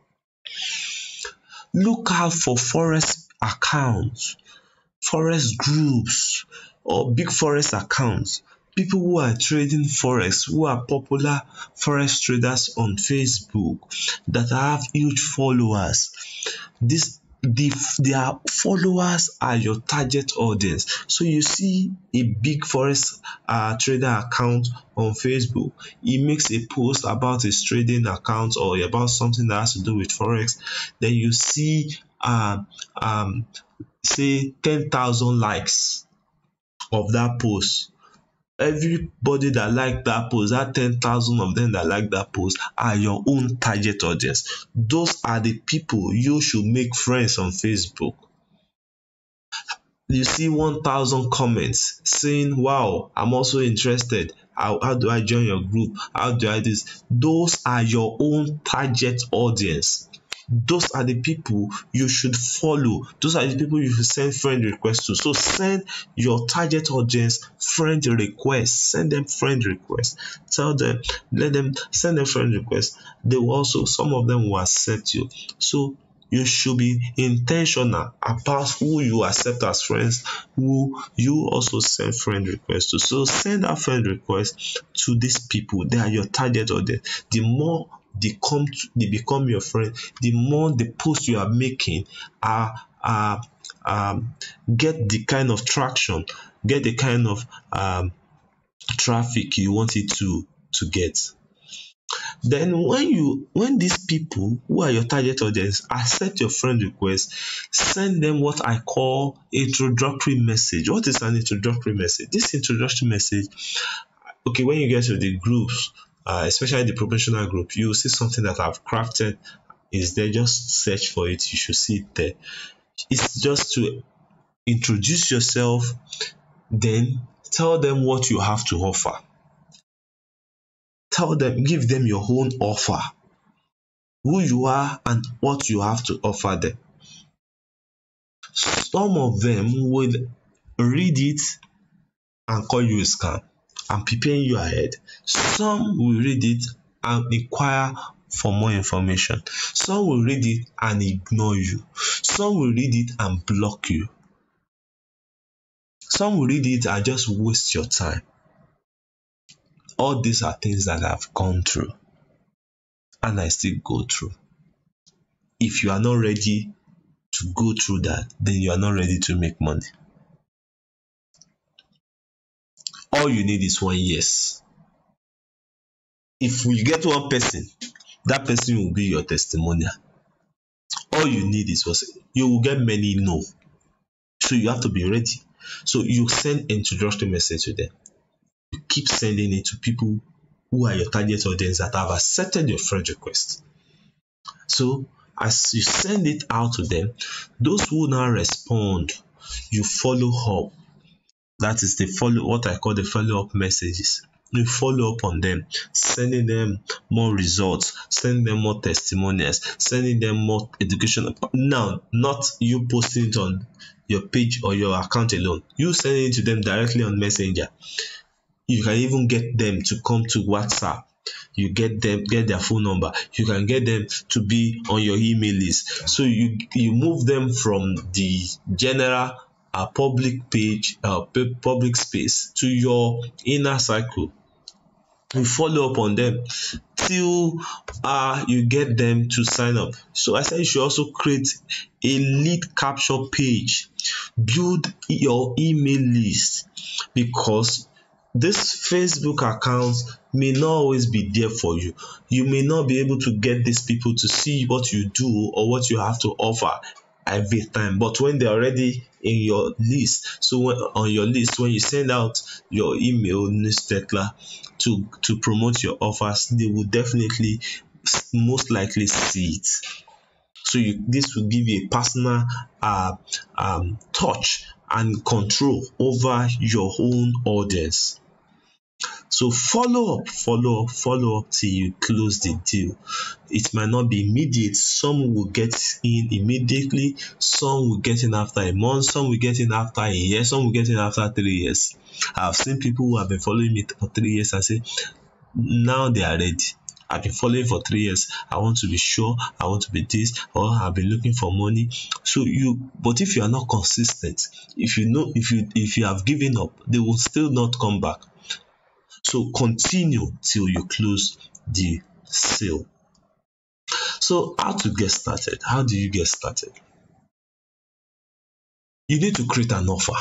Look out for Forex accounts, Forex groups, or big Forex accounts. People who are trading Forex, who are popular Forex traders on Facebook that have huge followers. This the their followers are your target audience. So you see a big Forex uh, trader account on Facebook, he makes a post about his trading account or about something that has to do with Forex. Then you see um um say ten thousand likes of that post. Everybody that like that post, that ten thousand of them that like that post are your own target audience. Those are the people you should make friends on Facebook. you see one thousand comments saying, wow, I'm also interested. How, how do I join your group? How do I do this? Those are your own target audience. Those are the people you should follow. Those are the people you should send friend requests to. So send your target audience friend requests. Send them friend requests. Tell them, let them send them friend requests. They will also, some of them will accept you. So you should be intentional about who you accept as friends, who you also send friend requests to. So send a friend request to these people. They are your target audience. The more they come to, they become your friend, the more the posts you are making are are um get the kind of traction, get the kind of um traffic you want it to to get. Then when you when these people who are your target audience accept your friend request, send them what I call introductory message. What is an introductory message? This introductory message, okay, when you get to the groups, uh, especially the professional group, you will see something that I've crafted is there. Just search for it, you should see it there. It's just to introduce yourself, then tell them what you have to offer. Tell them, give them your own offer, who you are and what you have to offer them. Some of them will read it and call you a scam. I'm preparing you ahead. Some will read it and inquire for more information. Some will read it and ignore you. Some will read it and block you. Some will read it and just waste your time. All these are things that I've gone through and I still go through. If you are not ready to go through that, then you are not ready to make money. All you need is one yes. If we get one person, that person will be your testimonial. All you need is one. You will get many no. So you have to be ready. So you send introductory message to them. You keep sending it to people who are your target audience that have accepted your friend request. So as you send it out to them, those who now respond, you follow up. That is the follow, what I call the follow-up messages. You follow up on them, sending them more results, sending them more testimonials, sending them more education. Now, not you posting it on your page or your account alone. You sending it to them directly on Messenger. You can even get them to come to WhatsApp. You get them, get their phone number. You can get them to be on your email list. So you you move them from the general uh, public page, uh, public space to your inner circle. You follow up on them till uh, you get them to sign up. So I said you should also create a lead capture page. Build your email list, because this Facebook account may not always be there for you. You may not be able to get these people to see what you do or what you have to offer every time. But when they're already in your list, so when, on your list, when you send out your email newsletter to to promote your offers, they will definitely most likely see it. So you, this will give you a personal uh, um, touch and control over your own audience. So follow up, follow up, follow up till you close the deal. It might not be immediate. Some will get in immediately. Some will get in after a month. Some will get in after a year. Some will get in after three years. I've seen people who have been following me for three years and say, now they are ready. I've been following for three years. I want to be sure. I want to be this, or I've been looking for money. So you, but if you are not consistent, if you know, if you if you have given up, they will still not come back. So continue till you close the sale. So how to get started? How do you get started? You need to create an offer.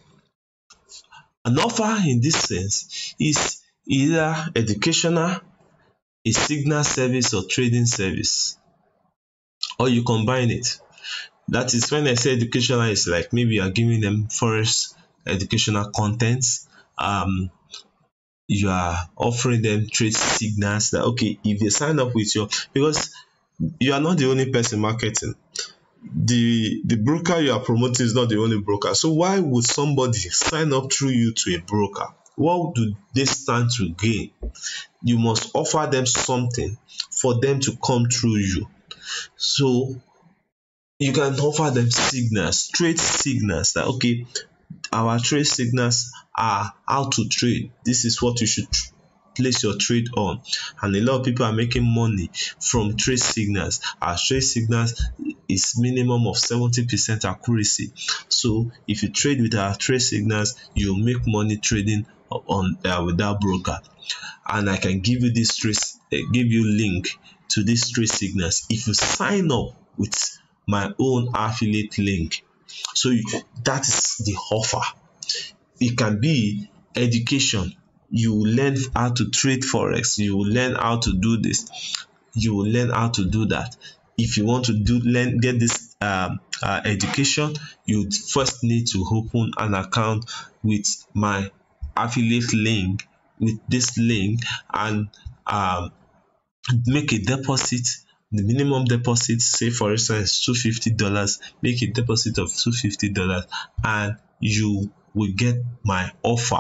An offer in this sense is either educational, a signal service, or trading service, or you combine it. That is, when I say educational, it's like maybe you are giving them Forex educational content. Um, you are offering them trade signals that, okay, if they sign up with you, because you are not the only person marketing. the the broker you are promoting is not the only broker. So why would somebody sign up through you to a broker? What do they stand to gain? You must offer them something for them to come through you. So you can offer them signals, trade signals, that okay, our trade signals are how to trade. This is what you should place your trade on. And a lot of people are making money from trade signals. Our trade signals is minimum of seventy percent accuracy. So if you trade with our trade signals, you'll make money trading on uh, with that broker. And I can give you this trade, uh, give you link to these trade signals if you sign up with my own affiliate link. So you, that is the offer. It can be education. You will learn how to trade forex. You will learn how to do this. You will learn how to do that. If you want to do learn get this um, uh, education, you first need to open an account with my affiliate link, with this link, and um, make a deposit. The minimum deposit, say for instance two hundred fifty dollars, make a deposit of two hundred fifty dollars and you will get my offer.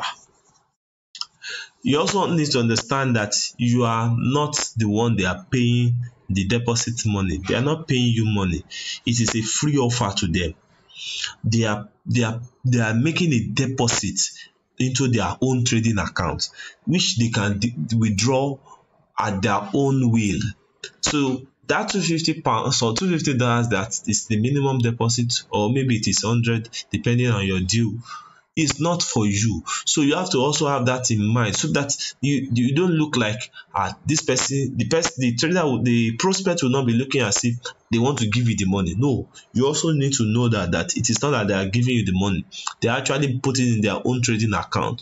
You also need to understand that you are not the one they are paying the deposit money. They are not paying you money. It is a free offer to them. They are they are they are making a deposit into their own trading account, which they can withdraw at their own will. So that two hundred fifty pounds or two hundred fifty dollars that is the minimum deposit, or maybe it is one hundred depending on your deal, is not for you. So you have to also have that in mind, so that you you don't look like ah this person, the person, the trader, the prospect will not be looking as if they want to give you the money. No, you also need to know that that it is not that they are giving you the money. They are actually putting in their own trading account,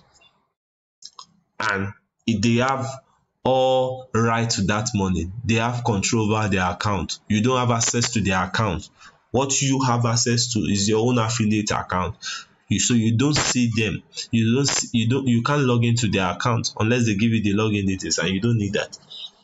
and if they have all right to that money, they have control over their account. You don't have access to their account. What you have access to is your own affiliate account. You, so you don't see them. You don't. See, you don't. You can't log into their account unless they give you the login details, and you don't need that.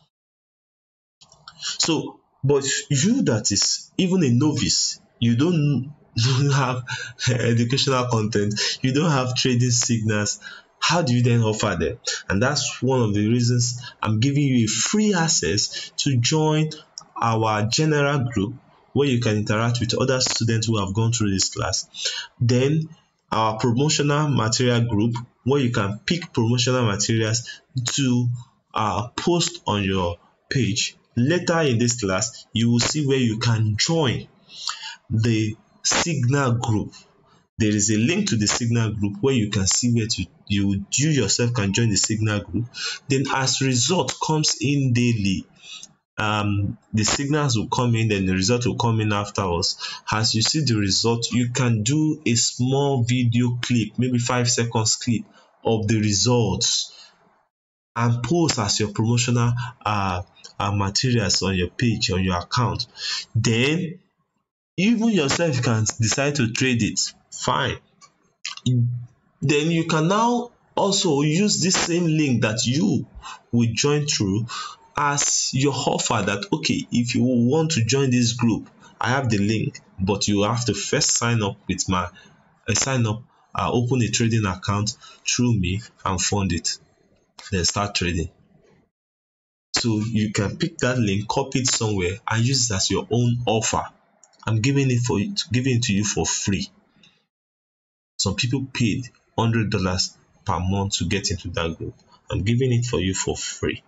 So, but you that is even a novice, you don't have educational content. You don't have trading signals. How do you then offer them? And that's one of the reasons I'm giving you a free access to join our general group, where you can interact with other students who have gone through this class. Then our promotional material group, where you can pick promotional materials to uh, post on your page. Later in this class, you will see where you can join the signal group. There is a link to the signal group where you can see where to you you yourself can join the signal group. Then as result comes in daily, um the signals will come in, then the result will come in afterwards. As you see the result, you can do a small video clip, maybe five seconds clip of the results, and post as your promotional uh, uh materials on your page, on your account. Then even yourself can decide to trade it, fine. Then you can now also use this same link that you will join through as your offer, that okay, if you want to join this group, I have the link, but you have to first sign up with my uh, sign up uh, open a trading account through me and fund it, then start trading. So you can pick that link, copy it somewhere, and use it as your own offer. I'm giving it for you, giving it to you for free. Some people paid one hundred dollars per month to get into that group. I'm giving it for you for free.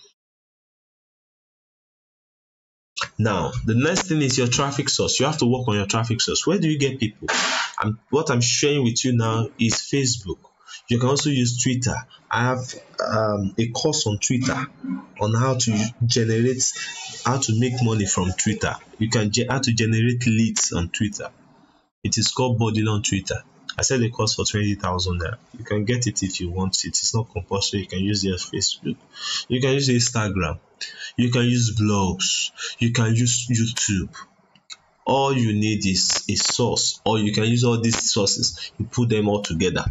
Now, the next thing is your traffic source. You have to work on your traffic source. Where do you get people? And what I'm sharing with you now is Facebook. You can also use Twitter. I have um, a course on Twitter on how to generate, how to make money from Twitter. You can ge- how to generate leads on Twitter. It is called Budding on Twitter. I said the cost for twenty thousand naira. You can get it if you want it. It's not compulsory. You can use your Facebook. You can use Instagram. You can use blogs. You can use YouTube. All you need is a source, or you can use all these sources. You put them all together.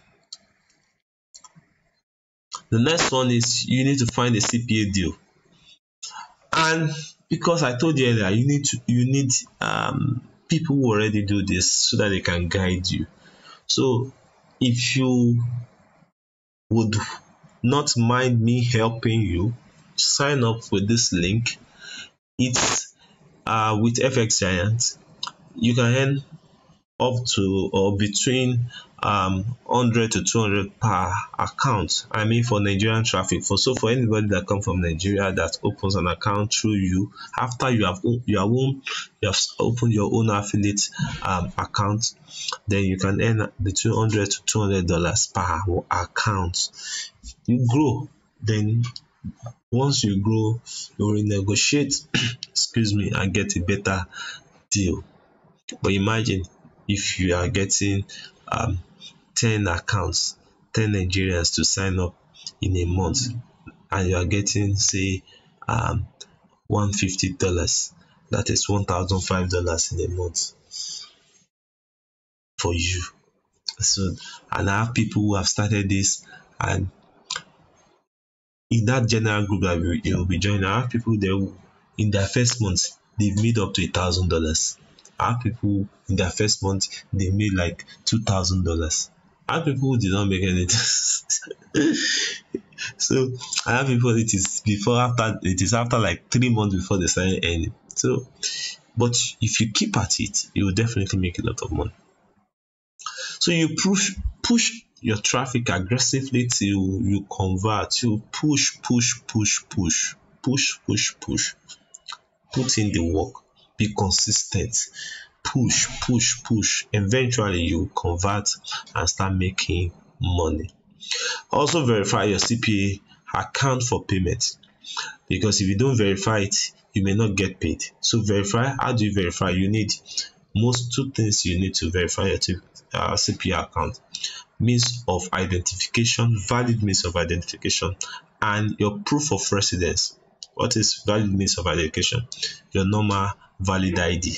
The next one is you need to find a C P A deal. And because I told you earlier, you need to you need um people who already do this so that they can guide you. So if you would not mind me helping you, sign up with this link. It's uh, with F X Giant. You can earn up to or between um one hundred to two hundred per account. I mean, for Nigerian traffic. For so for anybody that come from Nigeria that opens an account through you, after you have your own you have opened your own affiliate um account, then you can earn between one hundred to two hundred dollars per account. You grow, then once you grow, you renegotiate excuse me, and get a better deal. But imagine if you are getting um ten accounts, ten Nigerians to sign up in a month, and you are getting say um one hundred fifty dollars, that is one thousand five dollars in a month for you. So, and I have people who have started this, and in that general group that you will be joining, I have people there who in their first month they've made up to a thousand dollars. I have people in their first month they made like two thousand dollars. I have people who did not make anything. So I have people it is before after it is after like three months before they start earning. So, but if you keep at it, you will definitely make a lot of money. So you push push your traffic aggressively till you convert. You push, push, push, push, push, push, push. Put in the work. Be consistent. Push, push, push. Eventually you convert and start making money. Also verify your C P A account for payment, because if you don't verify it, you may not get paid. So verify. How do you verify? You need most two things you need to verify your uh, C P A account: means of identification, valid means of identification, and your proof of residence. What is valid means of identification? Your normal valid I D.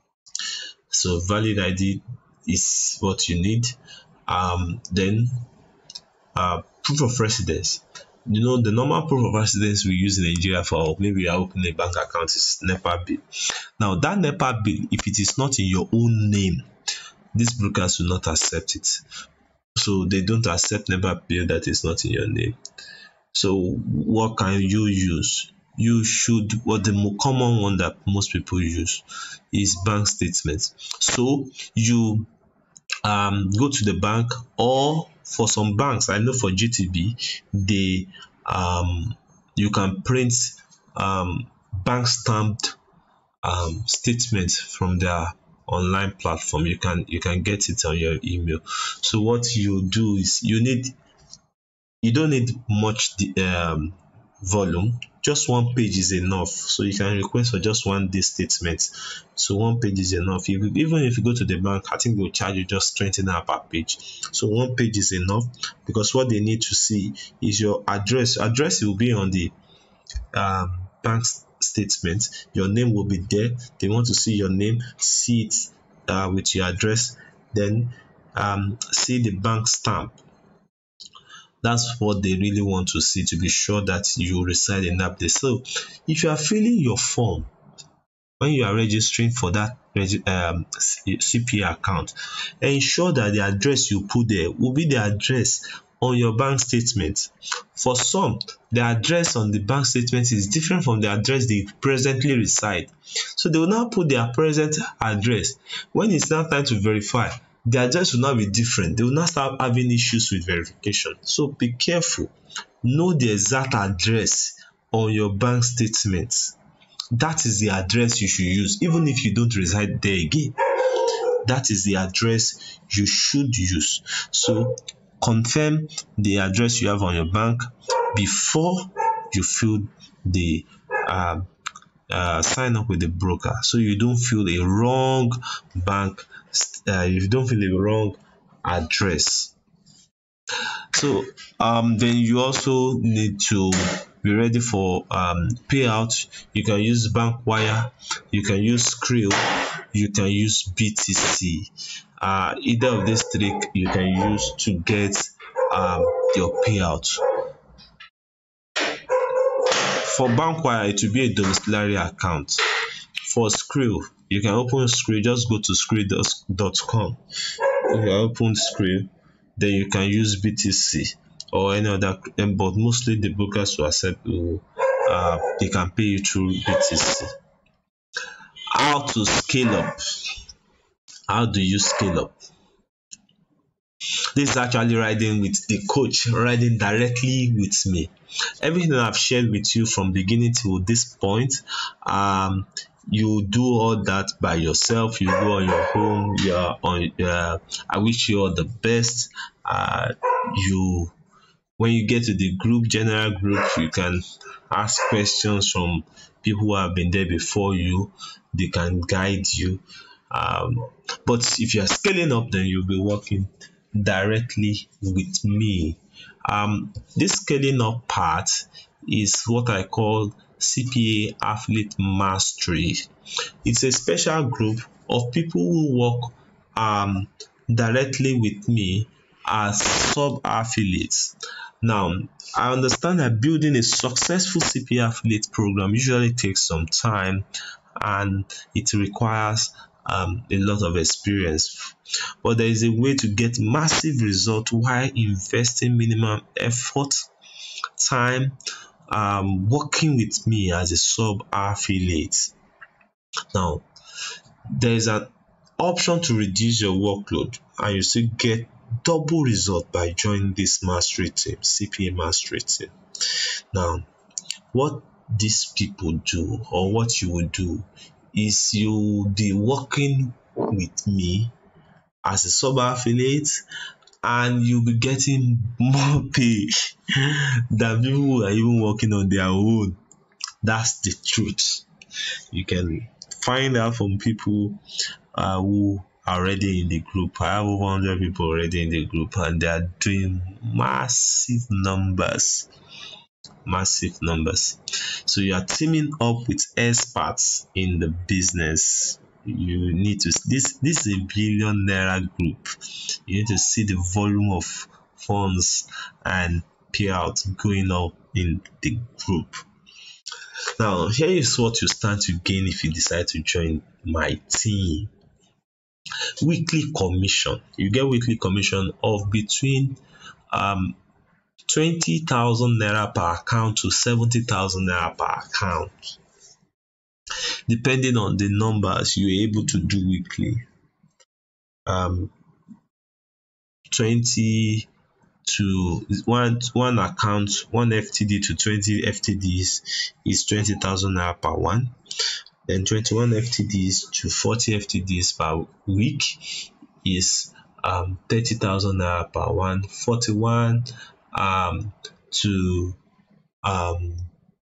So valid I D is what you need. Um, then uh, proof of residence. You know, the normal proof of residence we use in Nigeria for maybe you are opening a bank account is NEPA bill. Now that NEPA bill, if it is not in your own name, these brokers will not accept it. So they don't accept NEPA bill that is not in your name. So what can you use? You should, what the more common one that most people use is bank statements. So you um go to the bank, or for some banks, I know for G T B, they um you can print um bank stamped um statements from their online platform. You can you can get it on your email. So what you do is you need you don't need much um volume. Just one page is enough. So you can request for just one day statement. So one page is enough. You, even if you go to the bank, I think they'll charge you just twenty naira per page. So one page is enough, because what they need to see is your address. Address will be on the um, bank statement. Your name will be there. They want to see your name, see it uh, with your address, then um, see the bank stamp. That's what they really want to see, to be sure that you reside in that place. So if you are filling your form, when you are registering for that um, C P A account, ensure that the address you put there will be the address on your bank statement. For some, the address on the bank statement is different from the address they presently reside. So they will now put their present address. When it's now time to verify, the address will now be different. They will now start having issues with verification. So be careful. Know the exact address on your bank statement. That is the address you should use, even if you don't reside there again. That is the address you should use. So confirm the address you have on your bank before you fill the uh, uh, sign up with the broker, so you don't fill a wrong bank, uh, you don't fill a wrong address. So um, then you also need to be ready for um, payout. You can use bank wire, you can use Skrill, you can use B T C. Uh, either of these three you can use to get um, your payout. For bank wire, it will be a domiciliary account. For Skrill, You can open Skrill, just go to skrill dot com. If you open Skrill, then you can use B T C or any other, but mostly the brokers will accept you. Uh, they can pay you through B T C. How to scale up? How do you scale up? This is actually riding with the coach, riding directly with me. Everything I've shared with you from beginning to this point, um, you do all that by yourself. You go on your own. You're on. Uh, I wish you all the best. Uh, you when you get to the group, general group, you can ask questions from people who have been there before you. They can guide you. Um, but if you're scaling up, then you'll be working directly with me. Um, this scaling up part is what I call C P A Affiliate Mastery. It's a special group of people who work um, directly with me as sub-affiliates. Now, I understand that building a successful C P A affiliate program usually takes some time and it requires um, a lot of experience. But there is a way to get massive results while investing minimum effort, time, um, working with me as a sub-affiliate. Now, there is an option to reduce your workload and you still get double result by joining this mastery team, C P A mastery team. Now, what these people do, or what you will do, is you'll be working with me as a sub affiliate and you'll be getting more pay than people who are even working on their own. That's the truth. You can find out from people uh, who are already in the group. I have over one hundred people already in the group and they are doing massive numbers. Massive numbers. So you are teaming up with experts in the business. You need to this this is a billion naira group. You need to see the volume of funds and payouts going up in the group. Now, here is what you stand to gain if you decide to join my team. Weekly commission. You get weekly commission of between um twenty thousand naira per account to seventy thousand naira per account, depending on the numbers you're able to do weekly. Um, twenty to one one account, one F T D to twenty F T Ds is twenty thousand naira per one. Then twenty-one F T Ds to forty F T Ds per week is um thirty thousand naira per one. forty-one um to um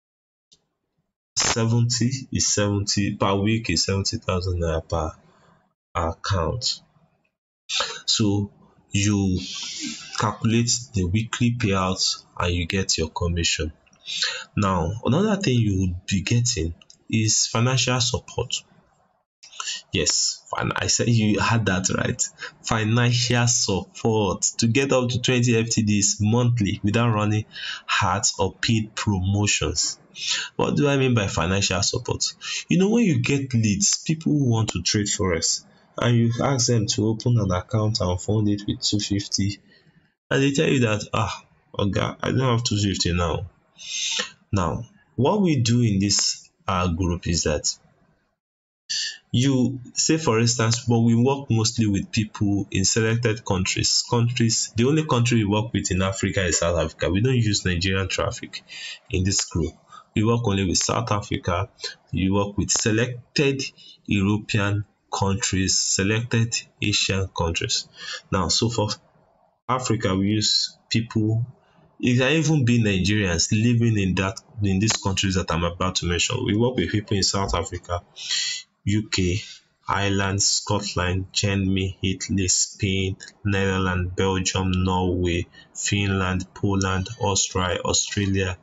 seventy is seventy per week is seventy thousand naira per account. So you calculate the weekly payouts and you get your commission. Now, another thing you would be getting is financial support. Yes, I said you had that right. Financial support to get up to twenty F T Ds monthly without running ads or paid promotions. What do I mean by financial support? You know, when you get leads, people who want to trade Forex, and you ask them to open an account and fund it with two hundred fifty, and they tell you that, ah, okay, I don't have two hundred fifty now. Now, what we do in this uh, group is that you say, for instance, but we work mostly with people in selected countries. Countries, the only country we work with in Africa is South Africa. We don't use Nigerian traffic in this group. We work only with South Africa. We work with selected European countries, selected Asian countries. Now, so for Africa, we use people. It can even be Nigerians living in that in these countries that I'm about to mention. We work with people in South Africa, U K, Ireland, Scotland, Germany, Italy, Spain, Netherlands, Belgium, Norway, Finland, Poland, Austria, Australia.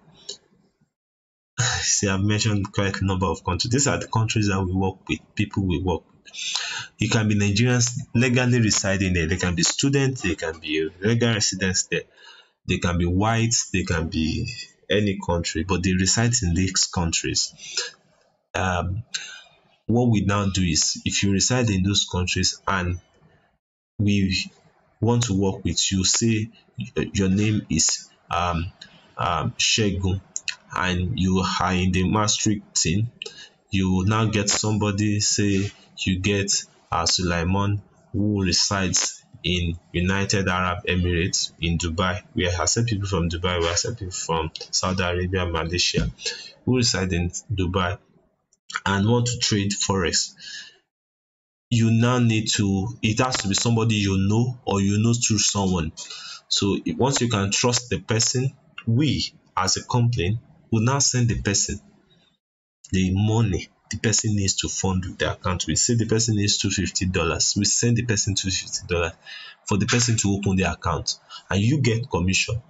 See, I've mentioned quite a number of countries. These are the countries that we work with, people we work with. You can be Nigerians legally residing there. They can be students, they can be legal residents there. They can be whites, they can be any country, but they reside in these countries. Um, what we now do is, if you reside in those countries and we want to work with you, say your name is um um Shegun, and you are in the Maastricht team, you will now get somebody, say you get uh, Sulaiman, who resides in United Arab Emirates in Dubai. We accept people from Dubai, we accept people from Saudi Arabia, Malaysia, who reside in Dubai and want to trade Forex. You now need to, it has to be somebody you know, or you know through someone. So once you can trust the person, we as a company will now send the person the money the person needs to fund the account. We say the person needs two hundred fifty dollars. We send the person two hundred fifty dollars for the person to open the account, and you get commission.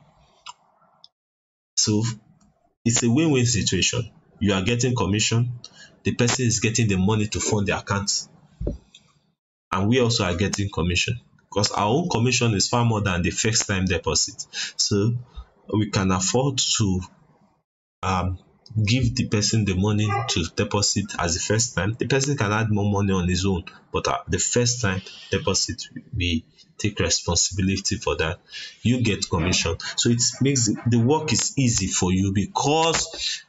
So it's a win-win situation. You are getting commission, the person is getting the money to fund the account, and we also are getting commission, because our own commission is far more than the first time deposit. So we can afford to um give the person the money to deposit as the first time. The person can add more money on his own, but uh, the first time deposit, we take responsibility for that. You get commission. So it makes the work is easy for you, because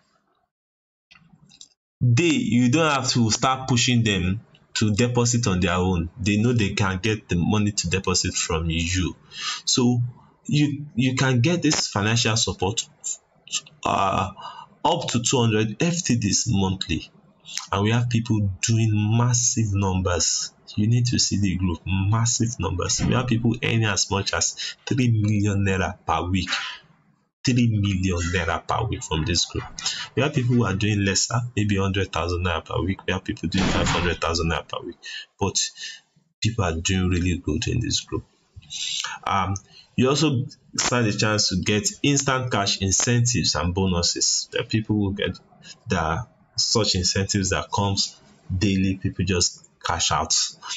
they, you don't have to start pushing them to deposit on their own. They know they can get the money to deposit from you. So you you can get this financial support uh up to two hundred F T Ds monthly, and we have people doing massive numbers. You need to see the group, massive numbers. We have people earning as much as three million naira per week. three million naira per week from this group. We have people who are doing lesser, maybe one hundred thousand naira per week. We have people doing five hundred thousand naira per week. But people are doing really good in this group. Um, you also stand a chance to get instant cash incentives and bonuses. There are people who get the such incentives that comes daily. People just cash out.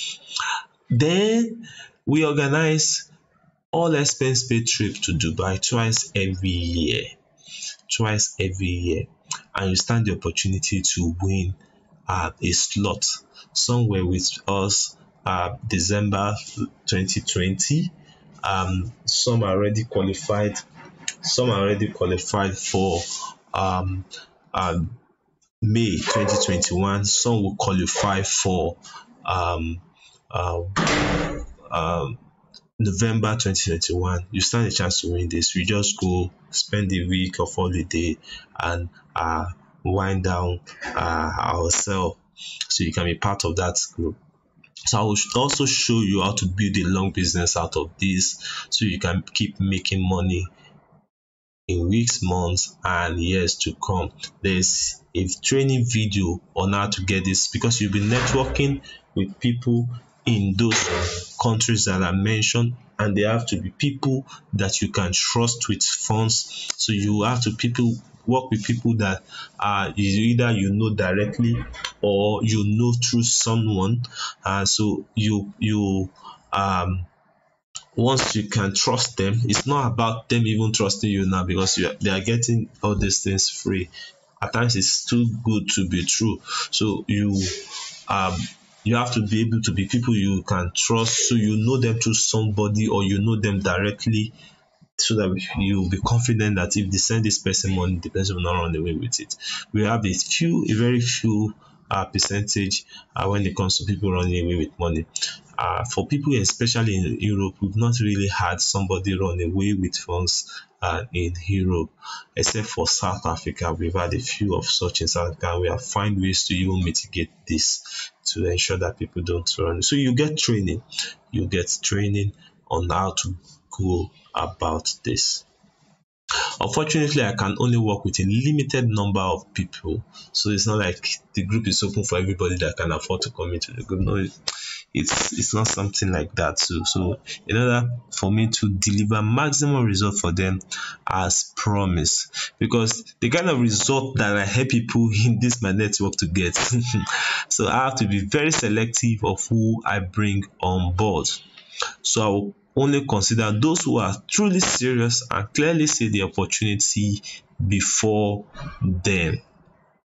Then we organize all expense paid trip to Dubai twice every year. Twice every year. And you stand the opportunity to win uh, a slot somewhere with us uh, December twenty twenty. Um, some are already qualified. Some are already qualified for um, um, May twenty twenty-one. Some will qualify for um, uh, um, November twenty twenty-one. You stand a chance to win this. We just go spend a week of holiday and uh, wind down uh, ourselves, so you can be part of that group. So I will also show you how to build a long business out of this, so you can keep making money in weeks, months, and years to come. There's a training video on how to get this, because you'll be networking with people in those countries that I mentioned, and they have to be people that you can trust with funds. So you have to people work with people that uh either you know directly or you know through someone. Uh, so you you um once you can trust them, it's not about them even trusting you now, because you are, they are getting all these things free. At times it's too good to be true. So you um you have to be able to be people you can trust, so you know them through somebody or you know them directly, so that you'll be confident that if they send this person money, the person will not run away with it. We have a few, a very few uh, percentage uh, when it comes to people running away with money. Uh, for people, especially in Europe, we've not really had somebody run away with funds uh, in Europe, except for South Africa. We've had a few of such in South Africa. We have found ways to even mitigate this to ensure that people don't run. So you get training, you get training on how to go about this. Unfortunately, I can only work with a limited number of people, so it's not like the group is open for everybody that can afford to come into the group. No, it's it's not something like that. So, so in order for me to deliver maximum result for them as promised, because the kind of result that I help people in this my network to get, so I have to be very selective of who I bring on board. So I will only consider those who are truly serious and clearly see the opportunity before them.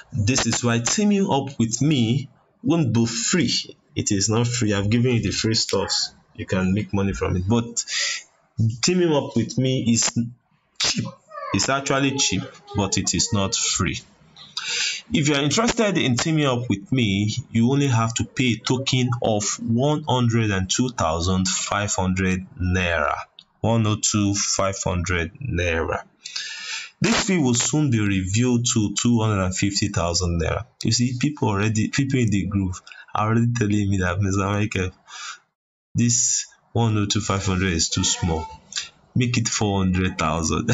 This is why teaming up with me won't be free. It is not free. I've given you the free stuffs. You can make money from it. But teaming up with me is cheap. It's actually cheap, but it is not free. If you are interested in teaming up with me, you only have to pay a token of one hundred two thousand five hundred naira. one hundred two thousand five hundred naira. This fee will soon be reviewed to two hundred fifty thousand naira. You see, people already, people in the group are already telling me that, Mister Michael, this one hundred two thousand five hundred is too small. Make it four hundred thousand.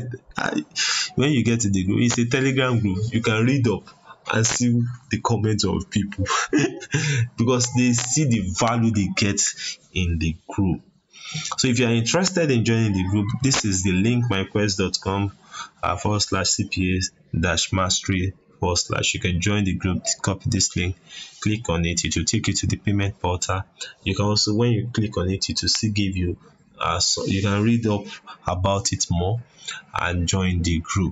When you get to the group, it's a Telegram group. You can read up and see the comments of people because they see the value they get in the group. So if you are interested in joining the group, this is the link, myquest dot com uh, forward slash CPA dash mastery forward slash. You can join the group, copy this link, click on it, it will take you to the payment portal. You can also, when you click on it, it will still give you uh, so you can read up about it more and join the group.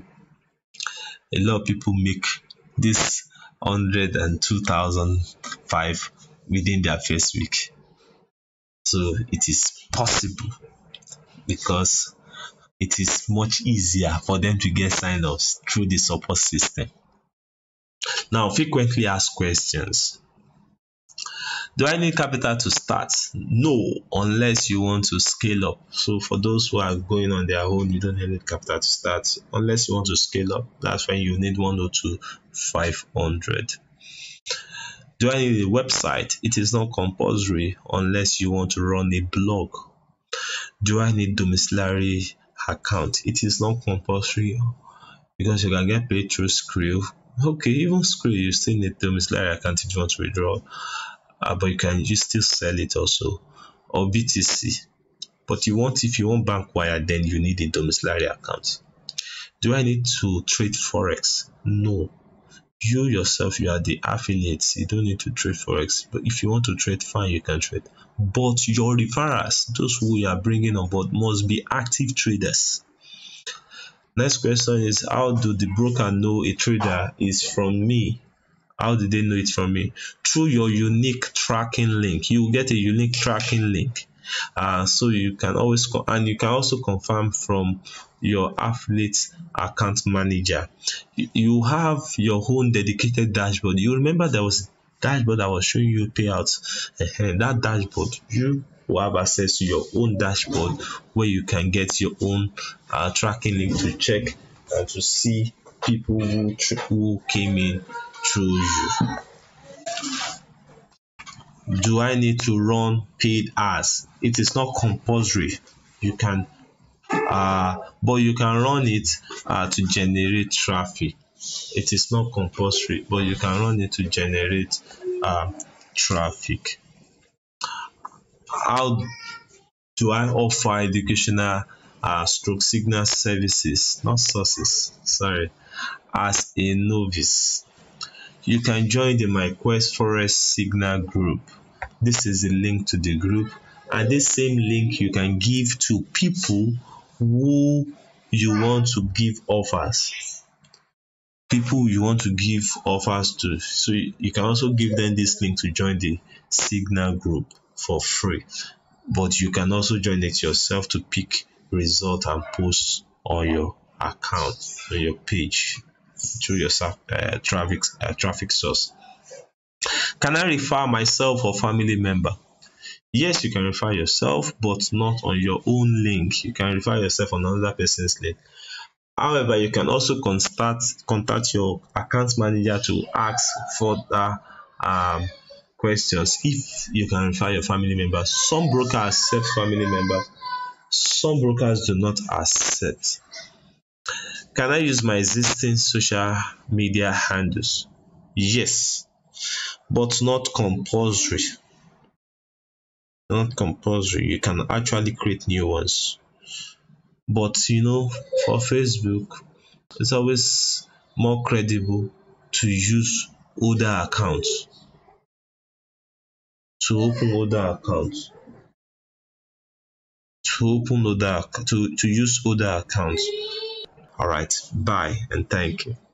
A lot of people make this one hundred two thousand five within their first week. So it is possible because it is much easier for them to get sign-ups through the support system. Now, frequently asked questions. Do I need capital to start? No, unless you want to scale up. So for those who are going on their own, you don't need capital to start. Unless you want to scale up, that's when you need one hundred two thousand five hundred. Do I need a website? It is not compulsory unless you want to run a blog. Do I need domiciliary account? It is not compulsory because you can get paid through Skrill. Okay, even Skrill, you still need domiciliary account if you want to withdraw. Uh, but you can you still sell it also, or B T C. But you want if you want bank wire, then you need a domiciliary account. Do I need to trade Forex? No. You yourself, you are the affiliates. You don't need to trade Forex. But if you want to trade, fine, you can trade. But your referrals, those who you are bringing on board, must be active traders. Next question is, how do the broker know a trader is from me? How did they know it from me? Through your unique tracking link. You will get a unique tracking link. Uh, so you can always, and you can also confirm from your affiliate account manager. You, you have your own dedicated dashboard. You remember there was a dashboard that was showing you payouts. That dashboard, you will have access to your own dashboard where you can get your own uh, tracking link to check and to see people who, who came in through you. Do I need to run paid ads? It is not compulsory. You can uh but you can run it uh to generate traffic. It is not compulsory, but you can run it to generate uh, traffic. How do I offer educational uh stroke signal services, not sources, sorry, as a novice? You can join the MyQuest Forex Signal group. This is a link to the group, and this same link you can give to people who you want to give offers. People you want to give offers to. So you can also give them this link to join the Signal group for free. But you can also join it yourself to pick result and post on your account, on your page, through your uh, traffic uh, traffic source. Can I refer myself or family member? Yes, you can refer yourself, but not on your own link. You can refer yourself on another person's link. However, you can also contact contact your account manager to ask further um, questions if you can refer your family members. Some brokers accept family members, some brokers do not accept. Can I use my existing social media handles? Yes, but not compulsory. Not compulsory. You can actually create new ones. But you know, for Facebook, it's always more credible to use older accounts. To open older accounts. To open older to, to use older accounts. Alright, bye and thank you.